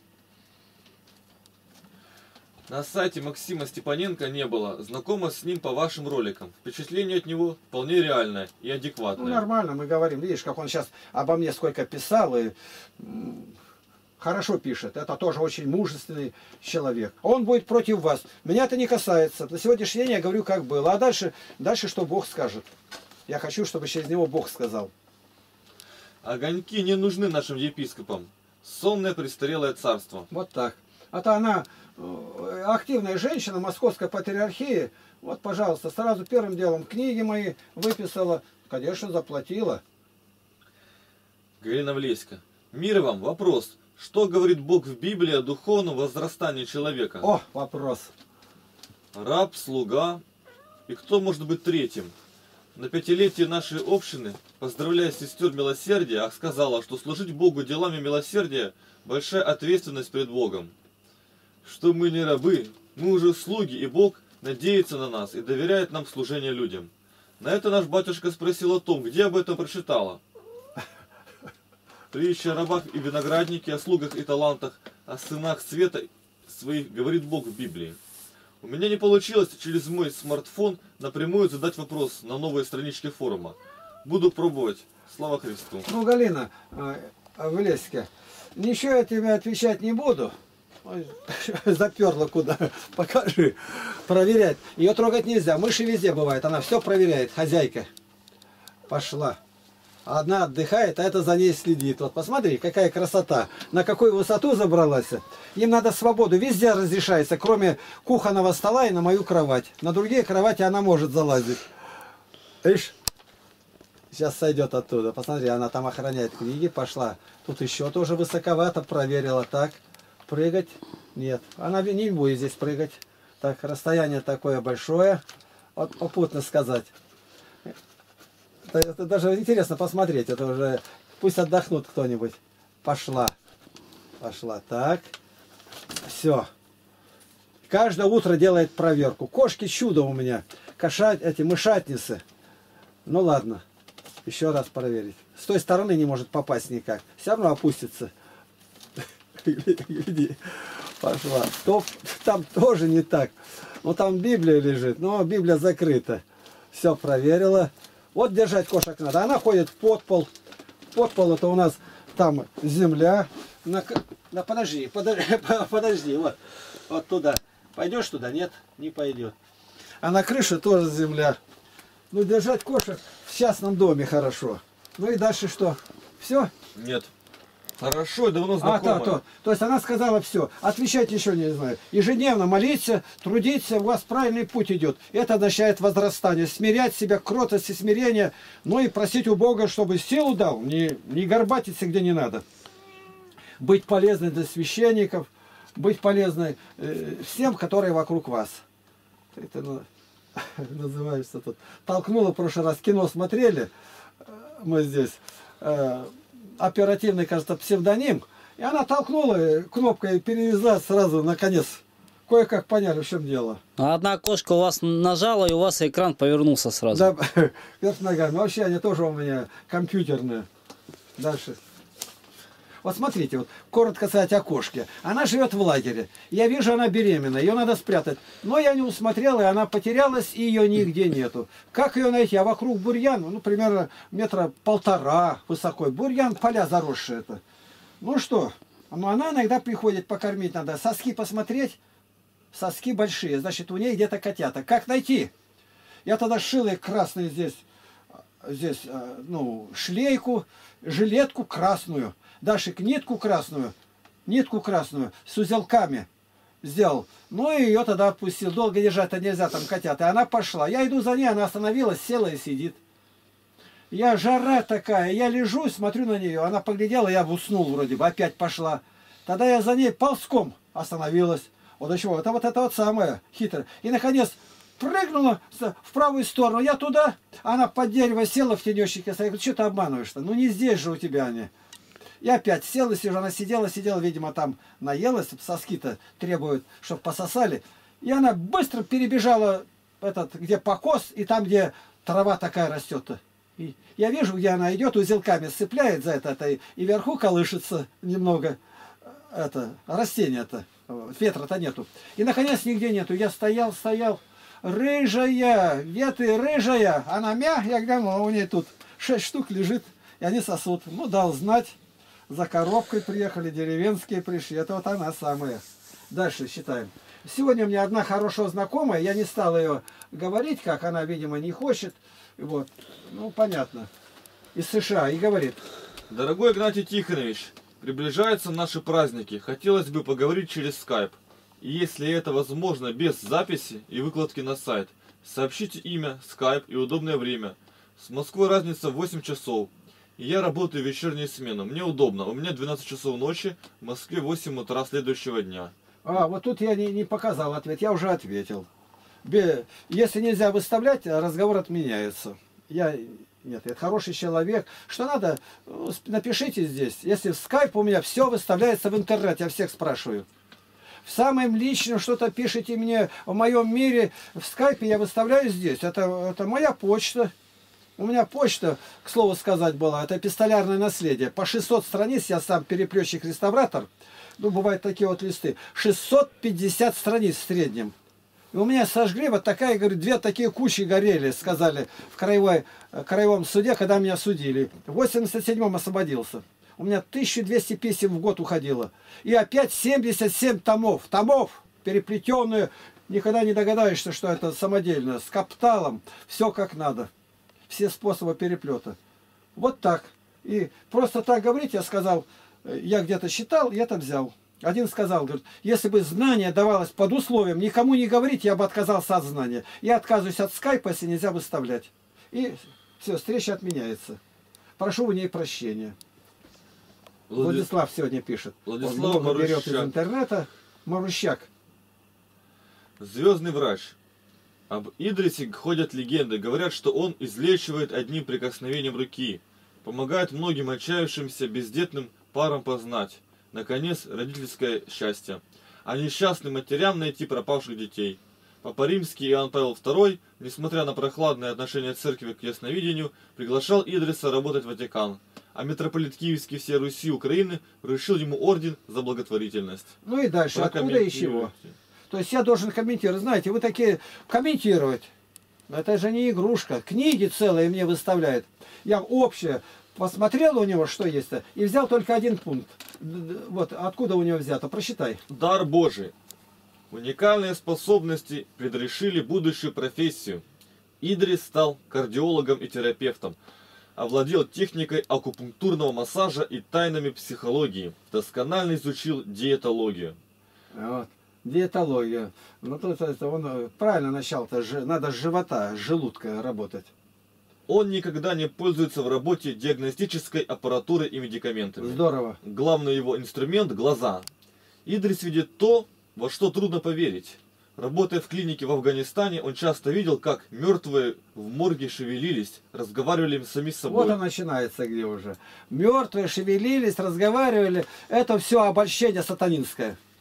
На сайте Максима Степаненко не было. Знакома с ним по вашим роликам. Впечатление от него вполне реальное и адекватное. Ну, нормально, мы говорим. Видишь, как он сейчас обо мне сколько писал и хорошо пишет. Это тоже очень мужественный человек. Он будет против вас. Меня это не касается. На сегодняшний день я говорю, как было. А дальше что Бог скажет. Я хочу, чтобы через него Бог сказал. Огоньки не нужны нашим епископам. Сонное престарелое царство. Вот так. Это она активная женщина Московской патриархии. Вот, пожалуйста, сразу первым делом книги мои выписала. Конечно, заплатила. Галина Влеська. Мир вам. Вопрос. Что говорит Бог в Библии о духовном возрастании человека? О, вопрос. Раб, слуга. И кто может быть третьим? На 5-летие нашей общины, поздравляя сестер милосердия, сказала, что служить Богу делами милосердия – большая ответственность перед Богом. Что мы не рабы, мы уже слуги, и Бог надеется на нас и доверяет нам служение людям. На это наш батюшка спросил о том, где об этом прочитала. Притча о рабах и винограднике, о слугах и талантах, о сынах света своих говорит Бог в Библии. У меня не получилось через мой смартфон напрямую задать вопрос на новой страничке форума. Буду пробовать. Слава Христу. Ну, Галина Влеська, ничего я тебе отвечать не буду. Ой, заперла куда. Покажи. Проверять. Ее трогать нельзя. Мыши везде бывает. Она все проверяет. Хозяйка. Пошла. Одна отдыхает, а это за ней следит. Вот посмотри, какая красота. На какую высоту забралась. Им надо свободу. Везде разрешается, кроме кухонного стола и на мою кровать. На другие кровати она может залазить. Видишь? Сейчас сойдет оттуда. Посмотри, она там охраняет книги. Пошла. Тут еще тоже высоковато. Проверила. Так. Прыгать? Нет. Она не будет здесь прыгать. Так, расстояние такое большое. Вот попутно сказать. Это даже интересно посмотреть. Это уже пусть отдохнут кто-нибудь. Пошла. Пошла. Так. Все. Каждое утро делает проверку. Кошки чудо у меня. Эти мышатницы. Ну ладно. Еще раз проверить. С той стороны не может попасть никак. Все равно опустится. Гляди. Пошла. Там тоже не так. Ну там Библия лежит. Но Библия закрыта. Все проверила. Вот держать кошек надо. Она ходит в подпол. Подпол это у нас там земля. Подожди. Вот туда. Пойдешь туда? Нет, не пойдет. А на крыше тоже земля. Ну, держать кошек в частном доме хорошо. Ну и дальше что? Все? Нет. Хорошо, давно знакомая. То есть она сказала все. Отвечать еще не знаю. Ежедневно молиться, трудиться, у вас правильный путь идет. Это означает возрастание. Смирять себя, кротость и смирение. Ну и просить у Бога, чтобы силу дал. Не горбатиться где не надо. Быть полезной для священников. Быть полезной всем, которые вокруг вас. Это называется тут. Толкнула в прошлый раз. Кино смотрели. Мы здесь. Оперативный, кажется, псевдоним. И она толкнула кнопкой и перевезла сразу на конец кое-как поняли, в чем дело. А одна кошка у вас нажала, и у вас экран повернулся сразу. Да, вверх ногами. Вообще они тоже у меня компьютерные. Дальше. Вот смотрите, вот коротко сказать о кошке. Она живет в лагере. Я вижу, она беременна, ее надо спрятать. Но я не усмотрел, и она потерялась, и ее нигде нету. Как ее найти? А вокруг бурьян, ну, примерно 1,5 метра высокой. Бурьян, поля заросшие это. Ну что, ну она иногда приходит, покормить надо. Соски посмотреть, соски большие, значит, у ней где-то котята. Как найти? Я тогда шил ей красный здесь, ну, шлейку, жилетку красную. Дашик нитку красную с узелками сделал. Ну и ее тогда отпустил. Долго держать-то нельзя, там котята. И она пошла. Я иду за ней, она остановилась, села и сидит. Я жара такая, я лежу, смотрю на нее. Она поглядела, я уснул вроде бы, опять пошла. Тогда я за ней ползком остановилась. Вот до чего? Это вот самое хитрое. И наконец прыгнула в правую сторону. Я туда, она под дерево села в тенечке. Я говорю, что ты обманываешь-то? Ну не здесь же у тебя они. Я опять сел и сижу, она сидела, видимо, там наелась, соски-то требуют, чтобы пососали. И она быстро перебежала, где покос, и там, где трава такая растет-то. И я вижу, где она идет, узелками сцепляет за это, и вверху колышется немного растение-то. Ветра-то нету. И, наконец, нигде нету. Я стоял, рыжая, веты рыжая, она я глянул, у нее тут 6 штук лежит, и они сосут. Ну, дал знать. За коробкой приехали, деревенские пришли. Это вот она самая. Дальше считаем. Сегодня у меня одна хорошая знакомая. Я не стал ее говорить, как она, видимо, не хочет. Вот. Ну, понятно. Из США. И говорит. Дорогой Игнатий Тихонович, приближаются наши праздники. Хотелось бы поговорить через скайп. И если это возможно без записи и выкладки на сайт, сообщите имя, скайп и удобное время. С Москвой разница 8 часов. И я работаю в вечернюю смену. Мне удобно. У меня 12 часов ночи, в Москве 8 утра следующего дня. Вот тут я не показал ответ. Я уже ответил. Если нельзя выставлять, разговор отменяется. Нет, это хороший человек. Что надо, напишите здесь. Если в скайп у меня все выставляется в интернете, я всех спрашиваю. В самом личном что-то пишите мне в моем мире, в скайпе я выставляю здесь. Это моя почта. У меня почта, к слову сказать, была, это эпистолярное наследие. По 600 страниц, я сам переплетчик-реставратор, ну, бывают такие вот листы, 650 страниц в среднем. И у меня сожгли вот такая, говорю, 2 такие кучи горели, сказали, в краевом суде, когда меня судили. В 87-м освободился. У меня 1200 писем в год уходило. И опять 77 томов, переплетенные, никогда не догадаешься, что это самодельно, с капталом, все как надо. Все способы переплета. Вот так. И просто так говорить, я сказал, я где-то считал, я там взял. Один сказал, говорит, если бы знание давалось под условием, никому не говорить, я бы отказался от знания. Я отказываюсь от скайпа, если нельзя выставлять. И все, встреча отменяется. Прошу у ней прощения. Владислав сегодня пишет. Владислав Он берет из Марущак. интернета. Марущак. Звездный врач. Об Идрисе ходят легенды. Говорят, что он излечивает одним прикосновением руки. Помогает многим отчаявшимся бездетным парам познать, наконец, родительское счастье. А несчастным матерям найти пропавших детей. Папа Римский Иоанн Павел II, несмотря на прохладное отношение церкви к ясновидению, приглашал Идриса работать в Ватикан. А митрополит Киевский всей Руси и Украины вручил ему орден за благотворительность. Ну и дальше, откуда и чего? То есть я должен комментировать. Знаете, вы такие комментировать. Это же не игрушка. Книги целые мне выставляют. Я общее посмотрел у него, что есть-то, и взял только один пункт. Вот откуда у него взято. Прочитай. Дар Божий. Уникальные способности предрешили будущую профессию. Идрис стал кардиологом и терапевтом. Овладел техникой акупунктурного массажа и тайнами психологии. Досконально изучил диетологию. Вот. Диетология. Ну, то это он правильно начал-то. Надо с живота, с желудка работать. Он никогда не пользуется в работе диагностической аппаратурой и медикаментами. Здорово. Главный его инструмент – глаза. Идрис видит то, во что трудно поверить. Работая в клинике в Афганистане, он часто видел, как мертвые в морге шевелились, разговаривали сами с собой. Вот он начинается где уже. Мертвые шевелились, разговаривали. Это все обольщение сатанинское.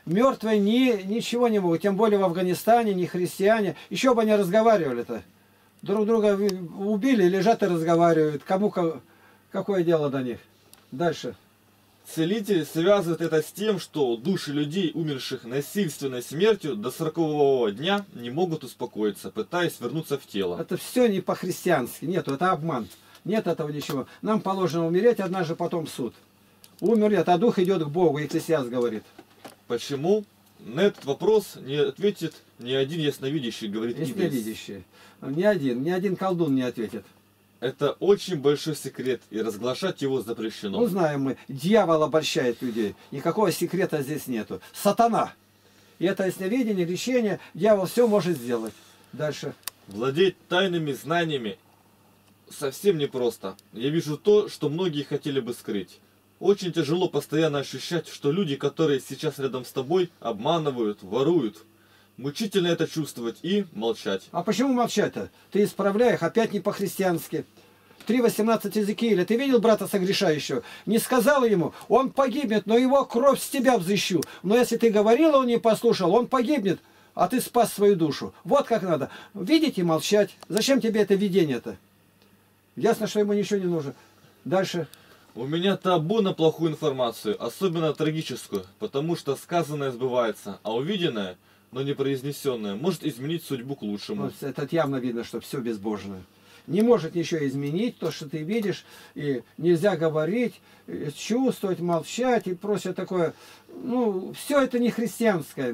Мертвые ничего не могут, тем более в Афганистане, не христиане. Еще бы они разговаривали-то. Друг друга убили, лежат и разговаривают. Какое дело до них? Дальше. Целители связывают это с тем, что души людей, умерших насильственной смертью, до 40-го дня не могут успокоиться, пытаясь вернуться в тело. Это все не по-христиански. Нет, это обман. Нет этого ничего. Нам положено умереть, однажды потом суд. Умер, а дух идет к Богу, Екклесиаст говорит. Почему? На этот вопрос не ответит ни один ясновидящий, говорит Идрис. Ясновидящий. Ни один колдун не ответит. Это очень большой секрет, и разглашать его запрещено. Ну, знаем мы, дьявол обольщает людей. Никакого секрета здесь нету. Сатана. И это ясновидение, лечение, дьявол все может сделать. Дальше. Владеть тайными знаниями совсем непросто. Я вижу то, что многие хотели бы скрыть. Очень тяжело постоянно ощущать, что люди, которые сейчас рядом с тобой, обманывают, воруют. Мучительно это чувствовать и молчать. А почему молчать-то? Ты исправляй их опять не по-христиански. 3:18 Иезекииля. Ты видел брата согрешающего? Не сказал ему, он погибнет, но его кровь с тебя взыщу. Но если ты говорил, он не послушал, он погибнет, а ты спас свою душу. Вот как надо. Видеть и молчать. Зачем тебе это видение-то? Ясно, что ему ничего не нужно. Дальше. У меня табу на плохую информацию, особенно трагическую, потому что сказанное сбывается, а увиденное, но не произнесенное, может изменить судьбу к лучшему. Вот это явно видно, что все безбожное. Не может ничего изменить то, что ты видишь, и нельзя говорить, чувствовать, молчать и прочее такое. Ну, все это не христианское,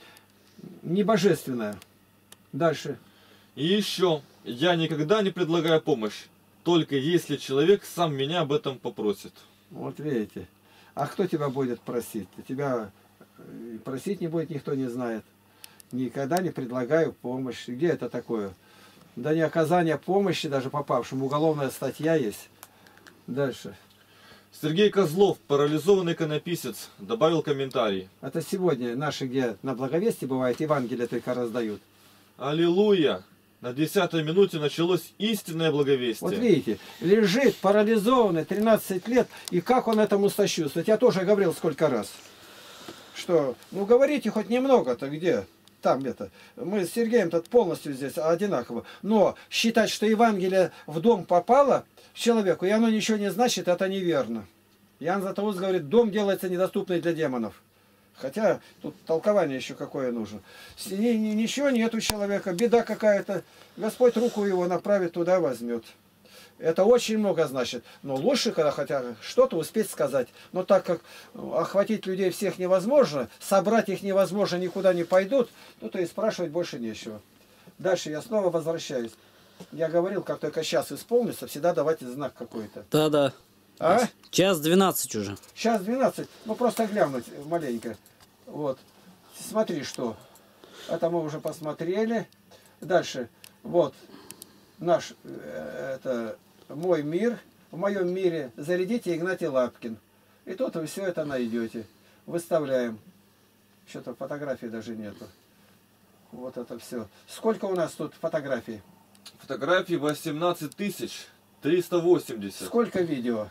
не божественное. Дальше. И еще, я никогда не предлагаю помощь, только если человек сам меня об этом попросит. Вот видите. А кто тебя будет просить? Тебя просить не будет, никто не знает. Никогда не предлагаю помощь. Где это такое? Да не оказание помощи даже попавшим. Уголовная статья есть. Дальше. Сергей Козлов, парализованный иконописец, добавил комментарий. Это сегодня наши, где на Благовестии бывает, Евангелие только раздают. Аллилуйя! На 10-й минуте началось истинное благовестие. Вот видите, лежит парализованный 13 лет, и как он этому сочувствует. Я тоже говорил сколько раз, что, ну говорите хоть немного-то, где там это. Мы с Сергеем-то полностью здесь одинаково. Но считать, что Евангелие в дом попало человеку, и оно ничего не значит, это неверно. Иоанн Златоуст говорит, дом делается недоступный для демонов. Хотя тут толкование еще какое нужно. Ничего нет у человека, беда какая-то. Господь руку его направит, туда возьмет. Это очень много значит. Но лучше, когда хотя что-то успеть сказать. Но так как охватить людей всех невозможно, собрать их невозможно, никуда не пойдут, ну то и спрашивать больше нечего. Дальше я снова возвращаюсь. Я говорил, как только сейчас исполнится, всегда давайте знак какой-то. Да-да. А? Час 12 уже. Сейчас 12. Ну просто глянуть маленько. Вот. Смотри, что. Это мы уже посмотрели. Дальше. Вот. Наш, это мой мир. В моем мире зарядите Игнатий Лапкин. И тут вы все это найдете. Выставляем. Что-то фотографий даже нету. Вот это все. Сколько у нас тут фотографий? Фотографий 18 380. Сколько видео?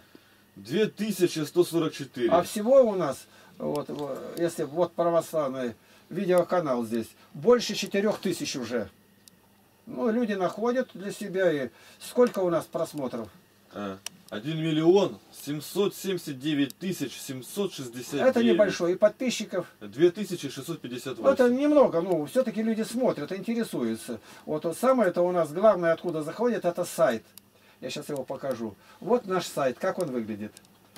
2144. А всего у нас, вот, если вот православный видеоканал здесь, больше 4000 уже. Ну, люди находят для себя. И сколько у нас просмотров? 1 779 769. Это небольшой. И подписчиков? 2658. Это немного, ну, все-таки люди смотрят, интересуются. Вот самое это у нас главное, откуда заходит, это сайт. Я сейчас его покажу. Вот наш сайт, как он выглядит.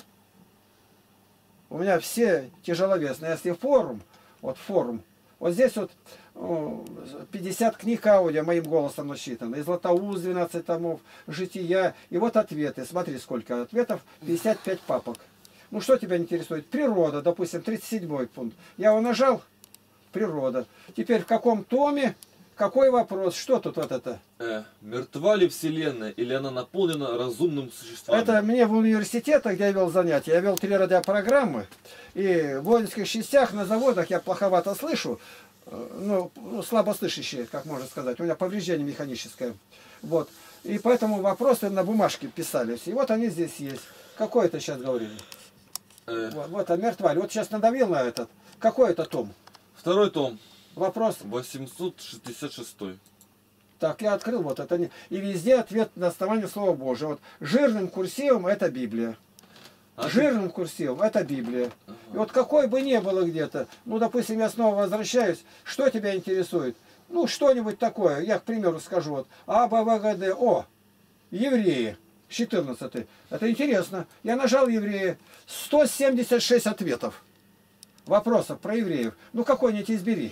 У меня все тяжеловесные. Если форум, вот здесь вот 50 книг аудио моим голосом насчитано. И Златоуст 12 томов, Жития. И вот ответы. Смотри, сколько ответов. 55 папок. Ну, что тебя интересует? Природа, допустим, 37 пункт. Я его нажал. Природа. Теперь в каком томе? Какой вопрос? Что тут вот это? Мертва ли Вселенная или она наполнена разумным существом? Это мне в университете, где я вел занятия, я вел 3 радиопрограммы. И в воинских частях, на заводах я плоховато слышу. Ну, слабослышащие, как можно сказать. У меня повреждение механическое. Вот. И поэтому вопросы на бумажке писались. И вот они здесь есть. Какой это сейчас говорили? Вот, мертва ли? Вот сейчас надавил на этот. Какой это том? Второй том. Вопрос. 866. Так, я открыл вот это. И везде ответ на основании Слова Божьего. Вот жирным курсивом это Библия. Жирным курсивом это Библия. И вот какой бы ни было где-то, ну, допустим, я снова возвращаюсь, что тебя интересует? Ну, что-нибудь такое, я, к примеру, скажу, вот, А, Б, В, Г, Д, О, евреи, 14. Это интересно. Я нажал евреи, 176 ответов, вопросов про евреев. Ну, какой-нибудь избери.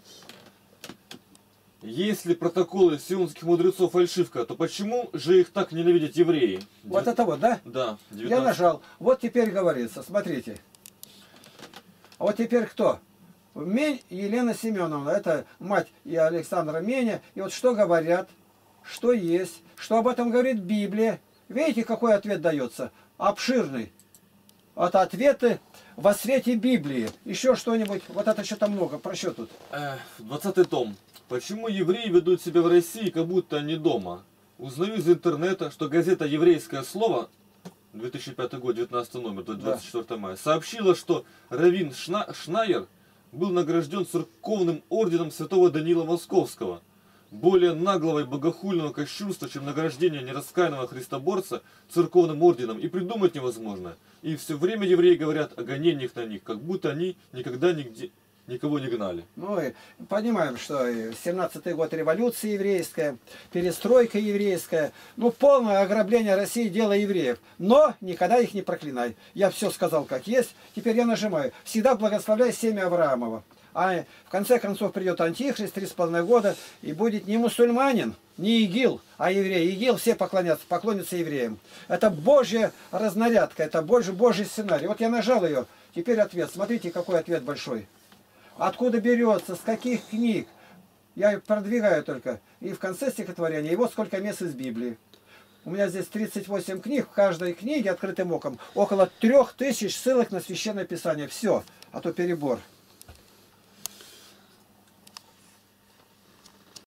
Если протоколы сионских мудрецов фальшивка, то почему же их так ненавидят евреи? Вот это вот, да? Да. 19. Я нажал. Вот теперь говорится, смотрите. А вот теперь кто? Мень Елена Семеновна, это мать и Александра Меня. И вот что говорят, что есть, что об этом говорит Библия. Видите, какой ответ дается? Обширный. Это ответы во свете Библии. Еще что-нибудь, вот это что-то много, про что тут? 20 том. Почему евреи ведут себя в России, как будто они дома? Узнаю из интернета, что газета «Еврейское слово», 2005 год, 19 номер, 24 мая, сообщила, что раввин Шнайер был награжден церковным орденом святого Даниила Московского. Более наглого и богохульного кощунства, чем награждение нераскаянного христоборца церковным орденом, и придумать невозможно. И все время евреи говорят о гонениях на них, как будто они никогда нигде никого не гнали. Ну и понимаем, что 17-й год революция еврейская, перестройка еврейская, ну полное ограбление России дело евреев. Но никогда их не проклинай. Я все сказал как есть, теперь я нажимаю. Всегда благословляй семя Авраамова. А в конце концов придет Антихрист, 3,5 года, и будет не мусульманин, не ИГИЛ, а еврей. ИГИЛ все поклонятся евреям. Это Божья разнарядка, это Божий сценарий. Вот я нажал ее, теперь ответ. Смотрите, какой ответ большой. Откуда берется, с каких книг? Я продвигаю только. И в конце стихотворения. И вот сколько мест из Библии. У меня здесь 38 книг. В каждой книге открытым оком около 3000 ссылок на Священное Писание. Все. А то перебор.